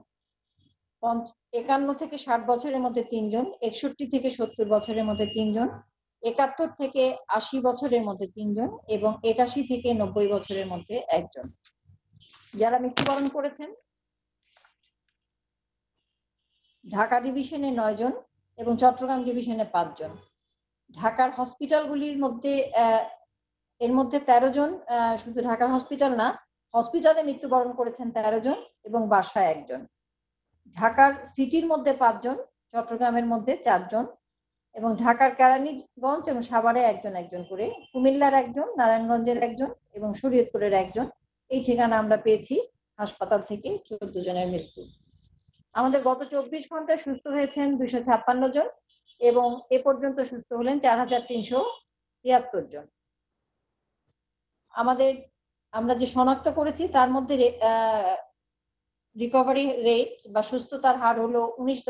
51 থেকে 60 বছরের মধ্যে 3 জন, 61 থেকে 70 বছরের মধ্যে 3 জন, 71 থেকে 80 বছরের মধ্যে 3 জন এবং 81 থেকে 90 বছরের মধ্যে 1 জন। যারা মৃত্যুবরণ করেছেন ঢাকা ডিভিশনে 9 জন এবং চট্টগ্রাম ডিভিশনে 5 জন। ঢাকার হসপিটালগুলির মধ্যে এর মধ্যে 13 জন, শুধু ঢাকার হসপিটাল না, হসপিটালে মৃত্যুবরণ করেছেন 13 জন এবং বাসায় 1 জন। ঢাকার সিটির মধ্যে 5 জন, চট্টগ্রামের মধ্যে 4 জন এবং ঢাকার কেরানীগঞ্জ এবং সাভারে 1 জন করে, কুমিল্লার 1 জন, নারায়ণগঞ্জের 1 জন এবং শরীয়তপুরের 1 জন। এই ঠিকানা আমরা পেয়েছি হাসপাতাল থেকে 14 জনের মৃত্যু। আমাদের গত 24 ঘন্টায় সুস্থ হয়েছেন 256 জন এবং এ পর্যন্ত সুস্থ হলেন 4,373 জন। আমরা যে শনাক্ত করেছি তার মধ্যে রিকভারি রেট বা সুস্থতার হার হলো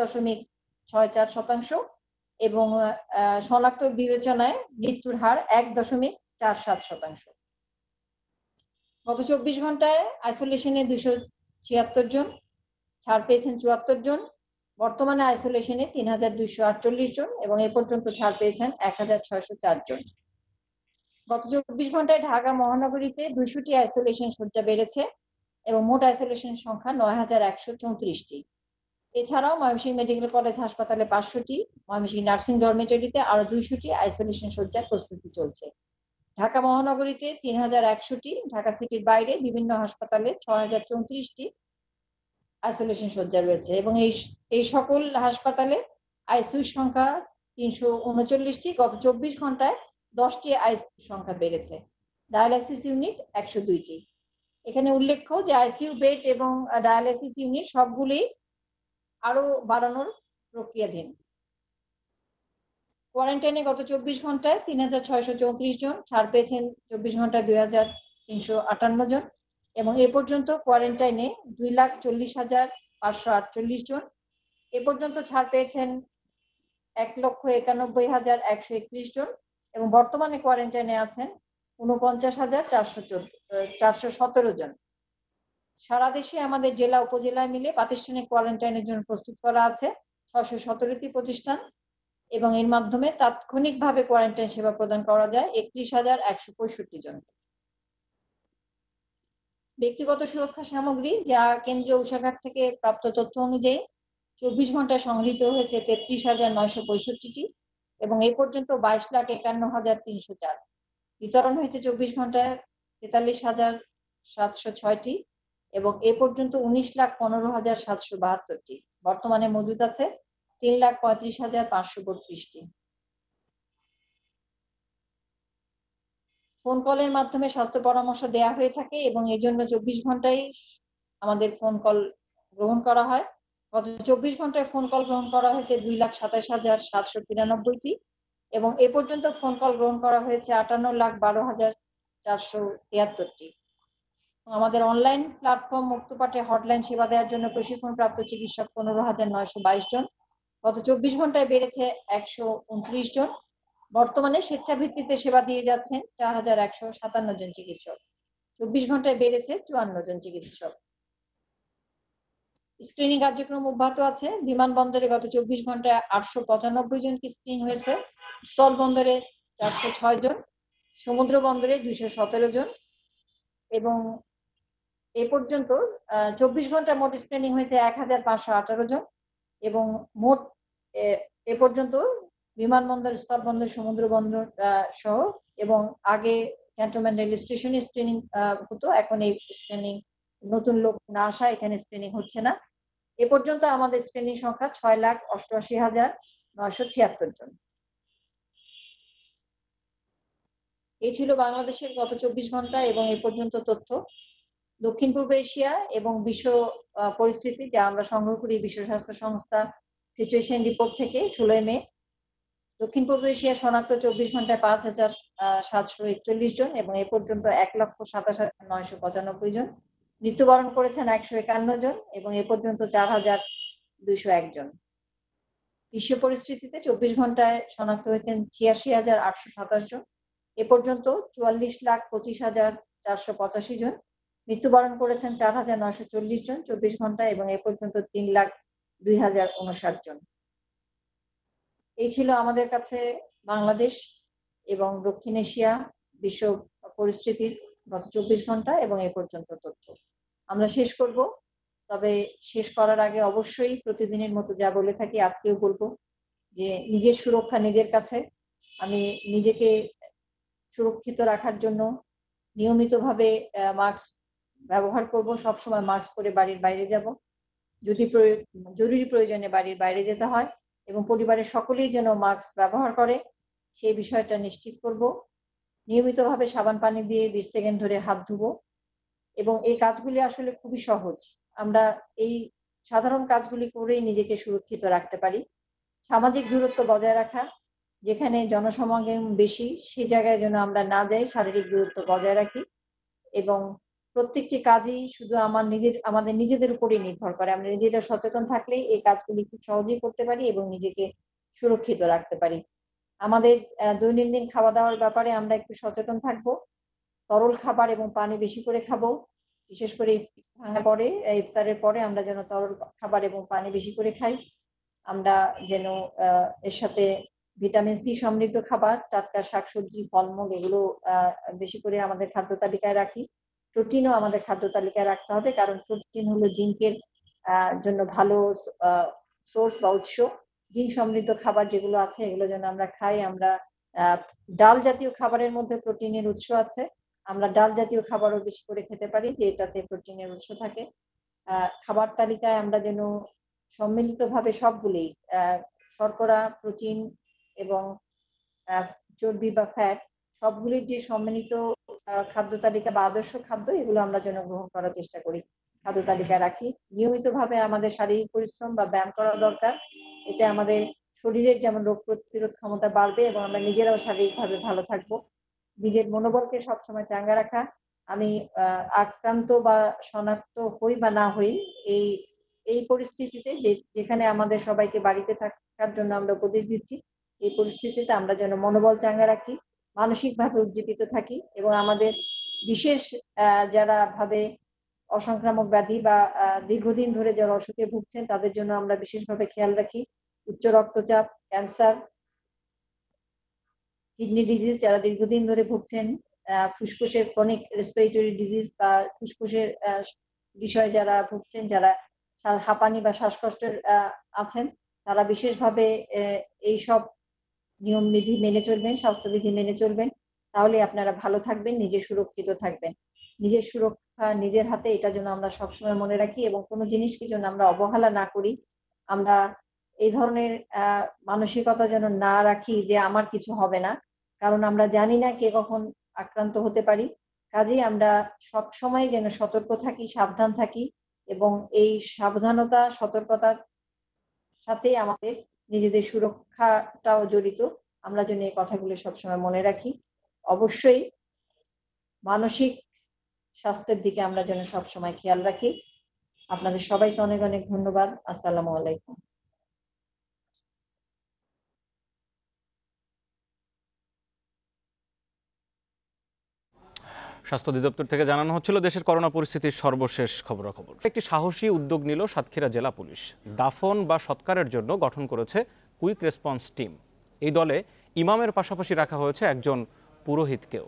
19.64% এবং শনাক্ত বিবেচনায় মৃত্যুর হার 1.47%। গত 24 ঘন্টায় আইসোলেশনে 276 জন, ছাড় পেয়েছেন 74 জন, বর্তমানে আইসোলেশনে 3,248 জন এবং এ পর্যন্ত ছাড় পেয়েছেন 1,604 জন। গত 24 ঘন্টায় ঢাকা মহানগরীতে 200টি আইসোলেশন শয্যা বেড়েছে এবং মোট আইসোলেশন সংখ্যা 9,134টি। এছাড়াও ময়মনসিংহ মেডিকেল কলেজ হাসপাতালে 500টি, ময়মনসিংহ নার্সিং ডরমেটরিতে আরো 200টি আইসোলেশন শয্যার প্রস্তুতি চলছে। ঢাকা মহানগরীতে 3,100টি, ঢাকা সিটির বাইরে বিভিন্ন হাসপাতালে 6,034টি আইসোলেশন শয্যা রয়েছে এবং এই সকল হাসপাতালে আইসিইউর সংখ্যা 339টি। গত 24 ঘন্টায় 10টি আইসিইউ সংখ্যা বেড়েছে। ডায়ালাইসিস ইউনিট 102টি। এখানে উল্লেখ্য যে আইসিইউ বেড এবং ডায়ালাইসিস ইউনিট সবগুলি আরো বাড়ানোর প্রক্রিয়াধীন। কোয়ারেন্টাইনে গত 24 ঘন্টায় 3634 জন, ছাড় পেয়েছেন 24 ঘন্টায় 2358 জন এবং এ পর্যন্ত কোয়ারেন্টাইনে 2,40,548 জন। এ পর্যন্ত ছাড় পেয়েছেন 1,91,131 জন এবং বর্তমানে কোয়ারেন্টাইনে আছেন 49,417 জন। সারা দেশে আমাদের জেলা উপজেলায় মিলে প্রাতিষ্ঠানিক কোয়ারেন্টাইনের জন্য প্রস্তুত করা আছে 617টি প্রতিষ্ঠান এবং এর মাধ্যমে তাৎক্ষণিকভাবে কোয়ারেন্টাইন সেবা প্রদান করা যায় 31,165 জন। ব্যক্তিগত সুরক্ষা সামগ্রী যা কেন্দ্রীয় উষাঘাট থেকে প্রাপ্ত তথ্য অনুযায়ী 24 ঘন্টায় সংগৃহীত হয়েছে 33,965টি এবং এ পর্যন্ত 22,51,304। বিতরণ হয়েছে 24 ঘন্টায় 43,706টি এবং এ পর্যন্ত 19,15,772টি। বর্তমানে মজুদ আছে 3,35,532টি। ফোন কলের মাধ্যমে স্বাস্থ্য পরামর্শ দেওয়া হয়ে থাকে এবং এই জন্য 24 ঘন্টায় আমাদের ফোন কল গ্রহণ করা হয়। গত 24 ঘন্টায় ফোন কল গ্রহণ করা হয়েছে 2,27,793টি এবং এ পর্যন্ত ফোন কল গ্রহণ করা হয়েছে 58,12,473টি। আমাদের অনলাইন প্ল্যাটফর্ম মুক্তপাঠে হটলাইন সেবা দেওয়ার জন্য প্রশিক্ষণপ্রাপ্ত চিকিৎসক 15,922 জন। গত 24 ঘন্টায় বেড়েছে 129 জন। বর্তমানে স্বেচ্ছাভিত্তিতে সেবা দিয়ে যাচ্ছেন 4,157 জন চিকিৎসক। 24 ঘন্টায় বেড়েছে 54 জন চিকিৎসক। স্ক্রিনিং কার্যক্রম অব্যাহত আছে। বিমানবন্দরে গত 24 ঘন্টায় 895 জনকে স্ক্রিন হয়েছে, স্থল বন্দরে 406 জন, সমুদ্র বন্দরে 217 জন এবং এ পর্যন্ত 24 ঘন্টা মোট স্ক্রিনিং হয়েছে 1,518 জন এবং মোট এ পর্যন্ত বিমানবন্দর, স্থলবন্দর, সমুদ্র বন্দর সহ এবং আগে ক্যান্টনমেন্ট রেল স্টেশনে স্ক্রিনিং হতো, এখন এই স্ক্রিনিং নতুন লোক না আসা এখানে স্ক্রিনিং হচ্ছে না। এ পর্যন্ত আমাদের স্ক্রিনিং সংখ্যা 6,88,976 জন। এই ছিল বাংলাদেশের গত 24 ঘন্টা এবং এ পর্যন্ত তথ্য। দক্ষিণ পূর্ব এশিয়া এবং বিশ্ব পরিস্থিতি যা আমরা সংগ্রহ করি বিশ্ব স্বাস্থ্য সংস্থা সিচুয়েশন রিপোর্ট থেকে 16 মে। দক্ষিণ পূর্ব এশিয়া শনাক্ত 24 ঘন্টায় 5,741 জন এবং এ পর্যন্ত 1,27,995 জন। মৃত্যুবরণ করেছেন 151 জন এবং এ পর্যন্ত 4,201 জন। বিশ্ব পরিস্থিতিতে 24 ঘন্টায় শনাক্ত হয়েছেন 86,827 জন। এ পর্যন্ত 44,25,485 জন। মৃত্যুবরণ করেছেন 4,940 জন 24 ঘন্টায় এবং এ পর্যন্ত 3,02,059 জন। এই ছিল আমাদের কাছে বাংলাদেশ এবং দক্ষিণ এশিয়া বিশ্ব পরিস্থিতির গত 24 ঘন্টা এবং এ পর্যন্ত তথ্য। আমরা শেষ করব, তবে শেষ করার আগে অবশ্যই প্রতিদিনের মতো যা বলে থাকি আজকেও বলবো যে নিজের সুরক্ষা নিজের কাছে। আমি নিজেকে সুরক্ষিত রাখার জন্য নিয়মিতভাবে মাস্ক ব্যবহার করব, সবসময় মাস্ক পরে বাড়ির বাইরে যাব, যদি জরুরি প্রয়োজনে বাড়ির বাইরে যেতে হয় এবং পরিবারের সকলেই যেন মাস্ক ব্যবহার করে সেই বিষয়টা নিশ্চিত করব। নিয়মিতভাবে সাবান পানি দিয়ে 20 সেকেন্ড ধরে হাত ধুবো এবং এই কাজগুলি আসলে খুবই সহজ। আমরা এই সাধারণ কাজগুলি করেই নিজেকে সুরক্ষিত রাখতে পারি। সামাজিক দূরত্ব বজায় রাখা, যেখানে জনসমাগম বেশি সেই জায়গায় যেন আমরা না যাই, শারীরিক দূরত্ব বজায় রাখি এবং প্রত্যেকটি কাজই শুধু আমাদের নিজেদের উপরেই নির্ভর করে। আমরা নিজেরা সচেতন থাকলেই এই কাজগুলি খুব সহজেই করতে পারি এবং নিজেকে সুরক্ষিত রাখতে পারি। আমাদের দৈনন্দিন খাওয়া দাওয়ার ব্যাপারে আমরা একটু সচেতন থাকবো। তরল খাবার এবং পানি বেশি করে খাবো, বিশেষ করে ইফতারের পরে আমরা যেন তরল খাবার এবং পানি বেশি করে খাই। আমরা যেন এর সাথে ভিটামিন সি সমৃদ্ধ খাবার, টাটকা শাকসবজি, ফলমূল এগুলো বেশি করে আমাদের খাদ্য তালিকায় রাখি। প্রোটিনও আমাদের খাদ্য তালিকায় রাখতে হবে, কারণ প্রোটিন হলো জিঙ্কের জন্য ভালো সোর্স বা উৎস। জিঙ্ক সমৃদ্ধ খাবার যেগুলো আছে এগুলো যেন আমরা খাই। আমরা ডাল জাতীয় খাবারের মধ্যে প্রোটিনের উৎস আছে, আমরা ডাল জাতীয় খাবারও বেশি করে খেতে পারি যে এটাতে প্রোটিনের উৎস থাকে। খাবার তালিকায় আমরা যেন সম্মিলিতভাবে সবগুলি শর্করা, প্রোটিন এবং চর্বি বা ফ্যাট সবগুলির যে সম্মিলিত খাদ্য তালিকা বা আদর্শ খাদ্য, এগুলো আমরা যেন গ্রহণ করার চেষ্টা করি, খাদ্য তালিকায় রাখি। নিয়মিতভাবে আমাদের শারীরিক পরিশ্রম বা ব্যায়াম করা দরকার। এতে আমাদের শরীরের যেমন রোগ প্রতিরোধ ক্ষমতা বাড়বে এবং আমরা নিজেরাও শারীরিকভাবে ভালো থাকবো। নিজের মনোবলকে সবসময় চাঙ্গা রাখা। আমি আক্রান্ত বা শনাক্ত হই বা না হই, এই পরিস্থিতিতে যেখানে আমাদের সবাইকে বাড়িতে থাকার জন্য আমরা উপদেশ দিচ্ছি, এই পরিস্থিতিতে আমরা যেন মনোবল চাঙ্গা রাখি, মানসিকভাবে উজ্জীবিত থাকি এবং আমাদের বিশেষ যারা ভাবে অসংক্রামক ব্যাধি বা দীর্ঘদিন ধরে যারা অসুখে ভুগছেন তাদের জন্য আমরা বিশেষভাবে খেয়াল রাখি। উচ্চ রক্তচাপ, ক্যান্সার, কিডনি ডিজিজ যারা দীর্ঘদিন ধরে ভুগছেন, ফুসফুসের ক্রনিক রেসপিরেটরি ডিজিজ বা ফুসফুসের বিষয়ে যারা ভুগছেন, যারা হাঁপানি বা শ্বাসকষ্টের আছেন, তারা বিশেষভাবে এই সব নিয়মবিধি মেনে চলবেন, স্বাস্থ্যবিধি মেনে চলবেন। তাহলে আপনারা ভালো থাকবেন, নিজে সুরক্ষিত থাকবেন। নিজের সুরক্ষা নিজের হাতে, এটা যেন আমরা সবসময় মনে রাখি এবং কোনো জিনিসকে যেন আমরা অবহেলা না করি। আমরা এই ধরনের মানসিকতা যেন না রাখি যে আমার কিছু হবে না, কারণ আমরা জানি না কে কখন আক্রান্ত হতে পারি। কাজেই আমরা সবসময় যেন সতর্ক থাকি, সাবধান থাকি এবং এই সাবধানতা সতর্কতার সাথে আমাদের নিজেদের সুরক্ষাটাও জড়িত। আমরা যেন এই কথাগুলো সবসময় মনে রাখি। অবশ্যই মানসিক স্বাস্থ্যের দিকে আমরা যেন সবসময় খেয়াল রাখি। আপনাদের সবাইকে অনেক অনেক ধন্যবাদ। আসসালামু আলাইকুম। স্বাস্থ্য অধিদপ্তর থেকে জানানো হচ্ছিল দেশের করোনা পরিস্থিতির সর্বশেষ খবরাখবর। একটি সাহসী উদ্যোগ নিল সাতক্ষীরা জেলা পুলিশ। দাফন বা সৎকারের জন্য গঠন করেছে কুইক রেসপন্স টিম। এই দলে ইমামের পাশাপাশি রাখা হয়েছে একজন পুরোহিতকেও।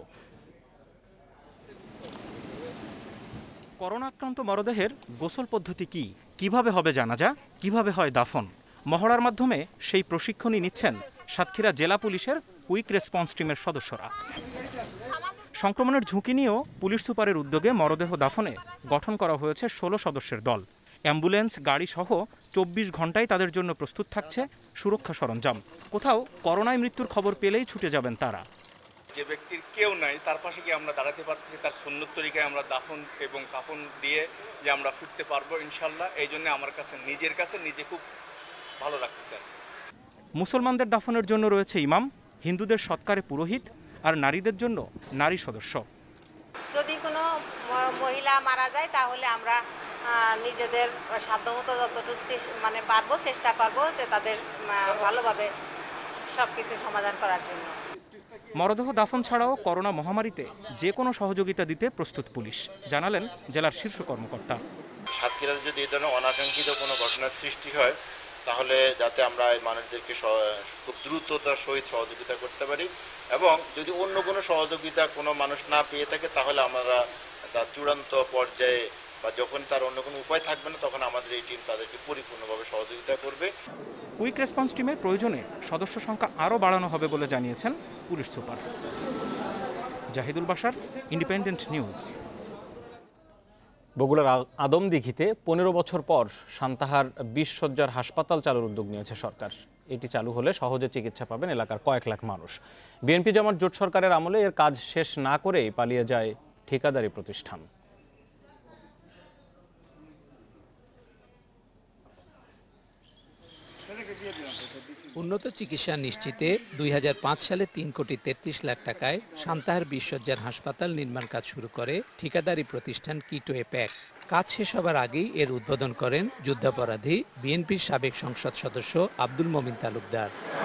করোনা আক্রান্ত মরদেহের গোসল পদ্ধতি কি, কিভাবে হবে জানাজা, কিভাবে হয় দাফন, মহড়ার মাধ্যমে সেই প্রশিক্ষণই নিচ্ছেন সাতক্ষীরা জেলা পুলিশের কুইক রেসপন্স টিমের সদস্যরা। সংক্রমণের ঝুঁকি নিয়েও পুলিশ সুপারের উদ্যোগে মরদেহ দাফনে গঠন করা হয়েছে 16 সদস্যের দল। অ্যাম্বুলেন্স গাড়ি সহ 24 ঘন্টায় তাদের জন্য প্রস্তুত থাকছে সুরক্ষা সরঞ্জাম। কোথাও করোনায় মৃত্যুর খবর পেলেই ছুটে যাবেন তারা। যে ব্যক্তির কেউ নাই তার পাশে গিয়ে আমরা দাঁড়াতে পারতেছি, তার সুন্নত তরিকায় আমরা দাফন এবং কাফন দিয়ে যে আমরা ফিরতে পারবো ইনশাল্লাহ। এই জন্য আমার কাছে নিজে খুব ভালো লাগতেছে। মুসলমানদের দাফনের জন্য রয়েছে ইমাম, হিন্দুদের সৎকারে পুরোহিত আর নারীদের জন্য নারী সদস্য। যদি কোনো মহিলা মারা যায় তাহলে আমরা নিজেদের সাধ্যমতো যতটুকু পারবো চেষ্টা করবো যে তাদের ভালোভাবে সবকিছু সমাধান করার জন্য। মরদেহ দাফন ছাড়াও করোনা মহামারীতে যে কোনো সহযোগিতা দিতে প্রস্তুত পুলিশ, জানালেন জেলার শীর্ষ কর্মকর্তা। সাতক্ষীরাতে যদি এই ধরনের অনাকাঙ্ক্ষিত কোনো ঘটনার সৃষ্টি হয় তাহলে যাতে আমরা এই মানুষদেরকে খুব দ্রুততার সহিত সহযোগিতা করতে পারি এবং যদি অন্য কোনো সহযোগিতা কোনো মানুষ না পেয়ে থাকে তাহলে আমরা তার চূড়ান্ত পর্যায়ে বা যখন তার অন্য কোনো উপায় থাকবে না তখন আমাদের এই টিম তাদেরকে পরিপূর্ণভাবে সহযোগিতা করবে। কুইক রেসপন্স টিমের প্রয়োজনে সদস্য সংখ্যা আরও বাড়ানো হবে বলে জানিয়েছেন police super. Zahidul Bashar, independent news. বগুড়ার আদমদিঘিতে 15 বছর পর সান্তাহার 20 শয্যার হাসপাতাল চালুর উদ্যোগ নিয়েছে সরকার। এটি চালু হলে সহজে চিকিৎসা পাবেন এলাকার কয়েক লাখ মানুষ। বিএনপি জামাত জোট সরকারের আমলে এর কাজ শেষ না করেই পালিয়ে যায় ঠিকাদারি প্রতিষ্ঠান। উন্নত চিকিৎসা নিশ্চিতে 2005 সালে 3 কোটি 33 লাখ টাকায় সান্তাহার 20 শয্যার হাসপাতাল নির্মাণ কাজ শুরু করে ঠিকাদারি প্রতিষ্ঠান কিটোয়ে প্যাক। কাজ শেষ হবার আগেই এর উদ্বোধন করেন যুদ্ধাপরাধী বিএনপির সাবেক সংসদ সদস্য আব্দুল মমিন তালুকদার।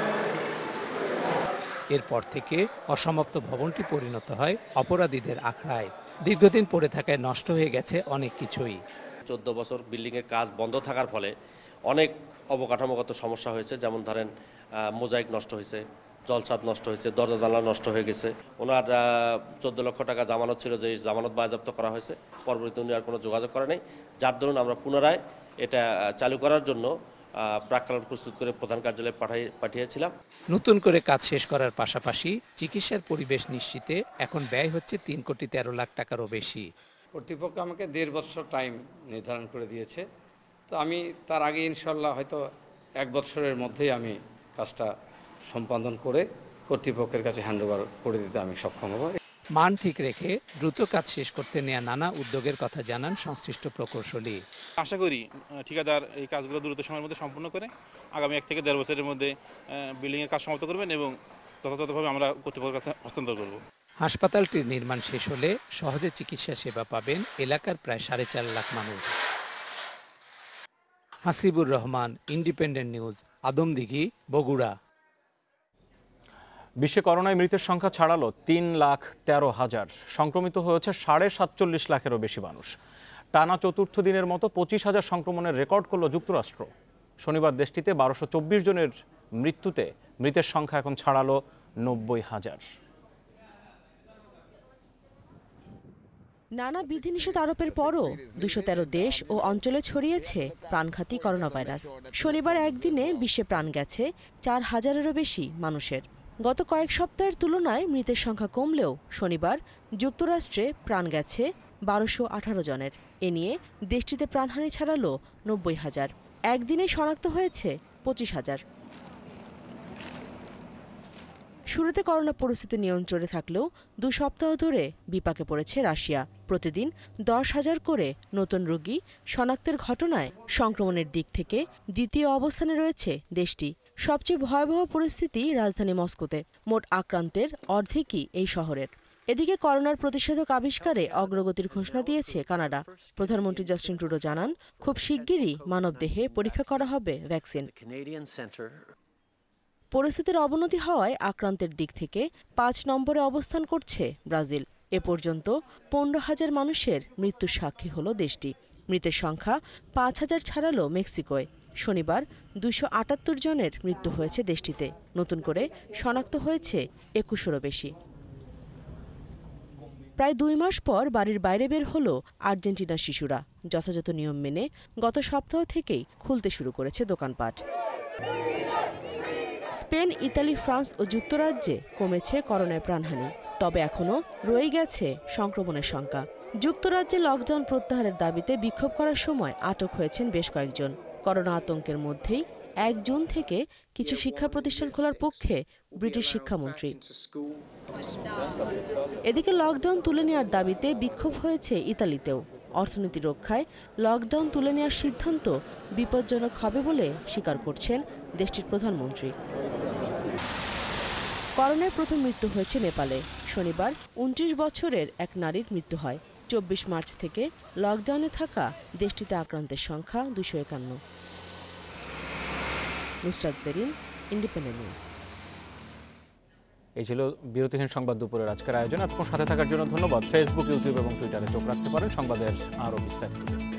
এরপর থেকে অসমাপ্ত ভবনটি পরিণত হয় অপরাধীদের আখড়ায়। দীর্ঘদিন পড়ে থাকায় নষ্ট হয়ে গেছে অনেক কিছুই। 14 বছর বিল্ডিংয়ের কাজ বন্ধ থাকার ফলে অনেক অবকাঠামোগত সমস্যা হয়েছে, যেমন ধরেন মোজাইক নষ্ট হয়েছে, জলছাদ নষ্ট হয়েছে, দরজা জানলা নষ্ট হয়ে গেছে। ওনার 14 লক্ষ টাকা জামানত ছিল, যে জামানত বাজেয়াপ্ত করা হয়েছে। পরবর্তীতে উনি আর কোনো যোগাযোগ করে নাই, যার দরুন আমরা পুনরায় এটা চালু করার জন্য প্রাক্কালন প্রস্তুত করে প্রধান কার্যালয়ে পাঠিয়েছিলাম। নতুন করে কাজ শেষ করার পাশাপাশি চিকিৎসার পরিবেশ নিশ্চিতে এখন ব্যয় হচ্ছে 3 কোটি 13 লাখ টাকারও বেশি। কর্তৃপক্ষ আমাকে 1.5 বছর টাইম নির্ধারণ করে দিয়েছে। তো আমি তার আগে ইনশাল্লাহ হয়তো 1 বছরের মধ্যেই আমি কাজটা সম্পাদন করে কর্তৃপক্ষের কাছে হ্যান্ডওভার করে দিতে আমি সক্ষম হব। মান ঠিক রেখে দ্রুত কাজ শেষ করতে নেওয়া নানা উদ্যোগের কথা জানান সংশ্লিষ্ট প্রকৌশলী। আশা করি ঠিকাদার এই কাজগুলো দ্রুত সময়ের মধ্যে সম্পূর্ণ করে আগামী 1 থেকে 1.5 বছরের মধ্যে বিল্ডিংয়ের কাজ সমাপ্ত করবেন এবং যথাযথভাবে আমরা কর্তৃপক্ষের কাছে হস্তান্তর করব। হাসপাতালটির নির্মাণ শেষ হলে সহজে চিকিৎসা সেবা পাবেন এলাকার প্রায় 4.5 লাখ মানুষ। Hasibur Rahman, independent news, Adamdighi, Bogura. বিশ্বে করোনায় মৃতের সংখ্যা ছাড়ালো 3,13,000। সংক্রমিত হয়েছে 47.5 লাখেরও বেশি মানুষ। টানা চতুর্থ দিনের মতো 25,000 সংক্রমণের রেকর্ড করল যুক্তরাষ্ট্র। শনিবার দেশটিতে 1224 জনের মৃত্যুতে মৃতের সংখ্যা এখন ছাড়ালো 90,000। নানা বিধিনিষেধ আরোপের পরও 213 দেশ ও অঞ্চলে ছড়িয়েছে প্রাণঘাতী করোনা ভাইরাস। শনিবার একদিনে বিশ্বে প্রাণ গেছে 4,000-এরও বেশি মানুষের। গত কয়েক সপ্তাহের তুলনায় মৃতের সংখ্যা কমলেও শনিবার যুক্তরাষ্ট্রে প্রাণ গেছে 1218 জনের। এ নিয়ে দেশটিতে প্রাণহানি ছাড়ালো 90,000। একদিনে শনাক্ত হয়েছে 25,000। শুরুতে করোনা পরিস্থিতি নিয়ন্ত্রণে থাকলেও 2 সপ্তাহ ধরে বিপাকে পড়েছে রাশিয়া। প্রতিদিন 10,000 করে নতুন রোগী শনাক্তের ঘটনায় সংক্রমণের দিক থেকে দ্বিতীয় অবস্থানে রয়েছে দেশটি। সবচেয়ে ভয়াবহ পরিস্থিতি রাজধানী মস্কোতে। মোট আক্রান্তের অর্ধেকই এই শহরের। এদিকে করোনার প্রতিষেধক আবিষ্কারে অগ্রগতির ঘোষণা দিয়েছে কানাডা। প্রধানমন্ত্রী জাস্টিন ট্রুডো জানান, খুব শিগগিরই মানবদেহে পরীক্ষা করা হবে ভ্যাকসিন। পরিস্থিতির অবনতি হওয়ায় আক্রান্তের দিক থেকে 5 নম্বরে অবস্থান করছে ব্রাজিল। এ পর্যন্ত 15,000 মানুষের মৃত্যুর সাক্ষী হল দেশটি। মৃতের সংখ্যা 5,000 ছাড়ালো মেক্সিকোয়। শনিবার 278 জনের মৃত্যু হয়েছে দেশটিতে। নতুন করে শনাক্ত হয়েছে 21-এরও বেশি। প্রায় 2 মাস পর বাড়ির বাইরে বের হলো আর্জেন্টিনার শিশুরা। যথাযথ নিয়ম মেনে গত সপ্তাহ থেকেই খুলতে শুরু করেছে দোকানপাট। স্পেন, ইতালি, ফ্রান্স ও যুক্তরাজ্যে কমেছে করোনায় প্রাণহানি। তবে এখনও রয়ে গেছে সংক্রমণের শঙ্কা। যুক্তরাজ্যে লকডাউন প্রত্যাহারের দাবিতে বিক্ষোভ করার সময় আটক হয়েছেন বেশ কয়েকজন। করোনা আতঙ্কের মধ্যেই 1 জুন থেকে কিছু শিক্ষা প্রতিষ্ঠান খোলার পক্ষে ব্রিটিশ শিক্ষামন্ত্রী। এদিকে লকডাউন তুলে নেওয়ার দাবিতে বিক্ষোভ হয়েছে ইতালিতেও। অর্থনীতি রক্ষায় লকডাউন তুলে নেওয়ার সিদ্ধান্ত বিপজ্জনক হবে বলে স্বীকার করছেন দেশটির প্রধানমন্ত্রী। করোনায় প্রথম মৃত্যু হয়েছে নেপালে। শনিবার 29 বছরের এক নারীর মৃত্যু হয়। 24 মার্চ থেকে লকডাউনে থাকা দেশটিতে আক্রান্তের সংখ্যা 251। Nusrat Jerin, independent news. এই ছিল বিরতিহীন সংবাদ দুপুরের আজকের আয়োজন। আপনার সাথে থাকার জন্য ধন্যবাদ। ফেসবুক, ইউটিউব এবং টুইটারে চোখ রাখতে পারেন সংবাদের আরও বিস্তারিত।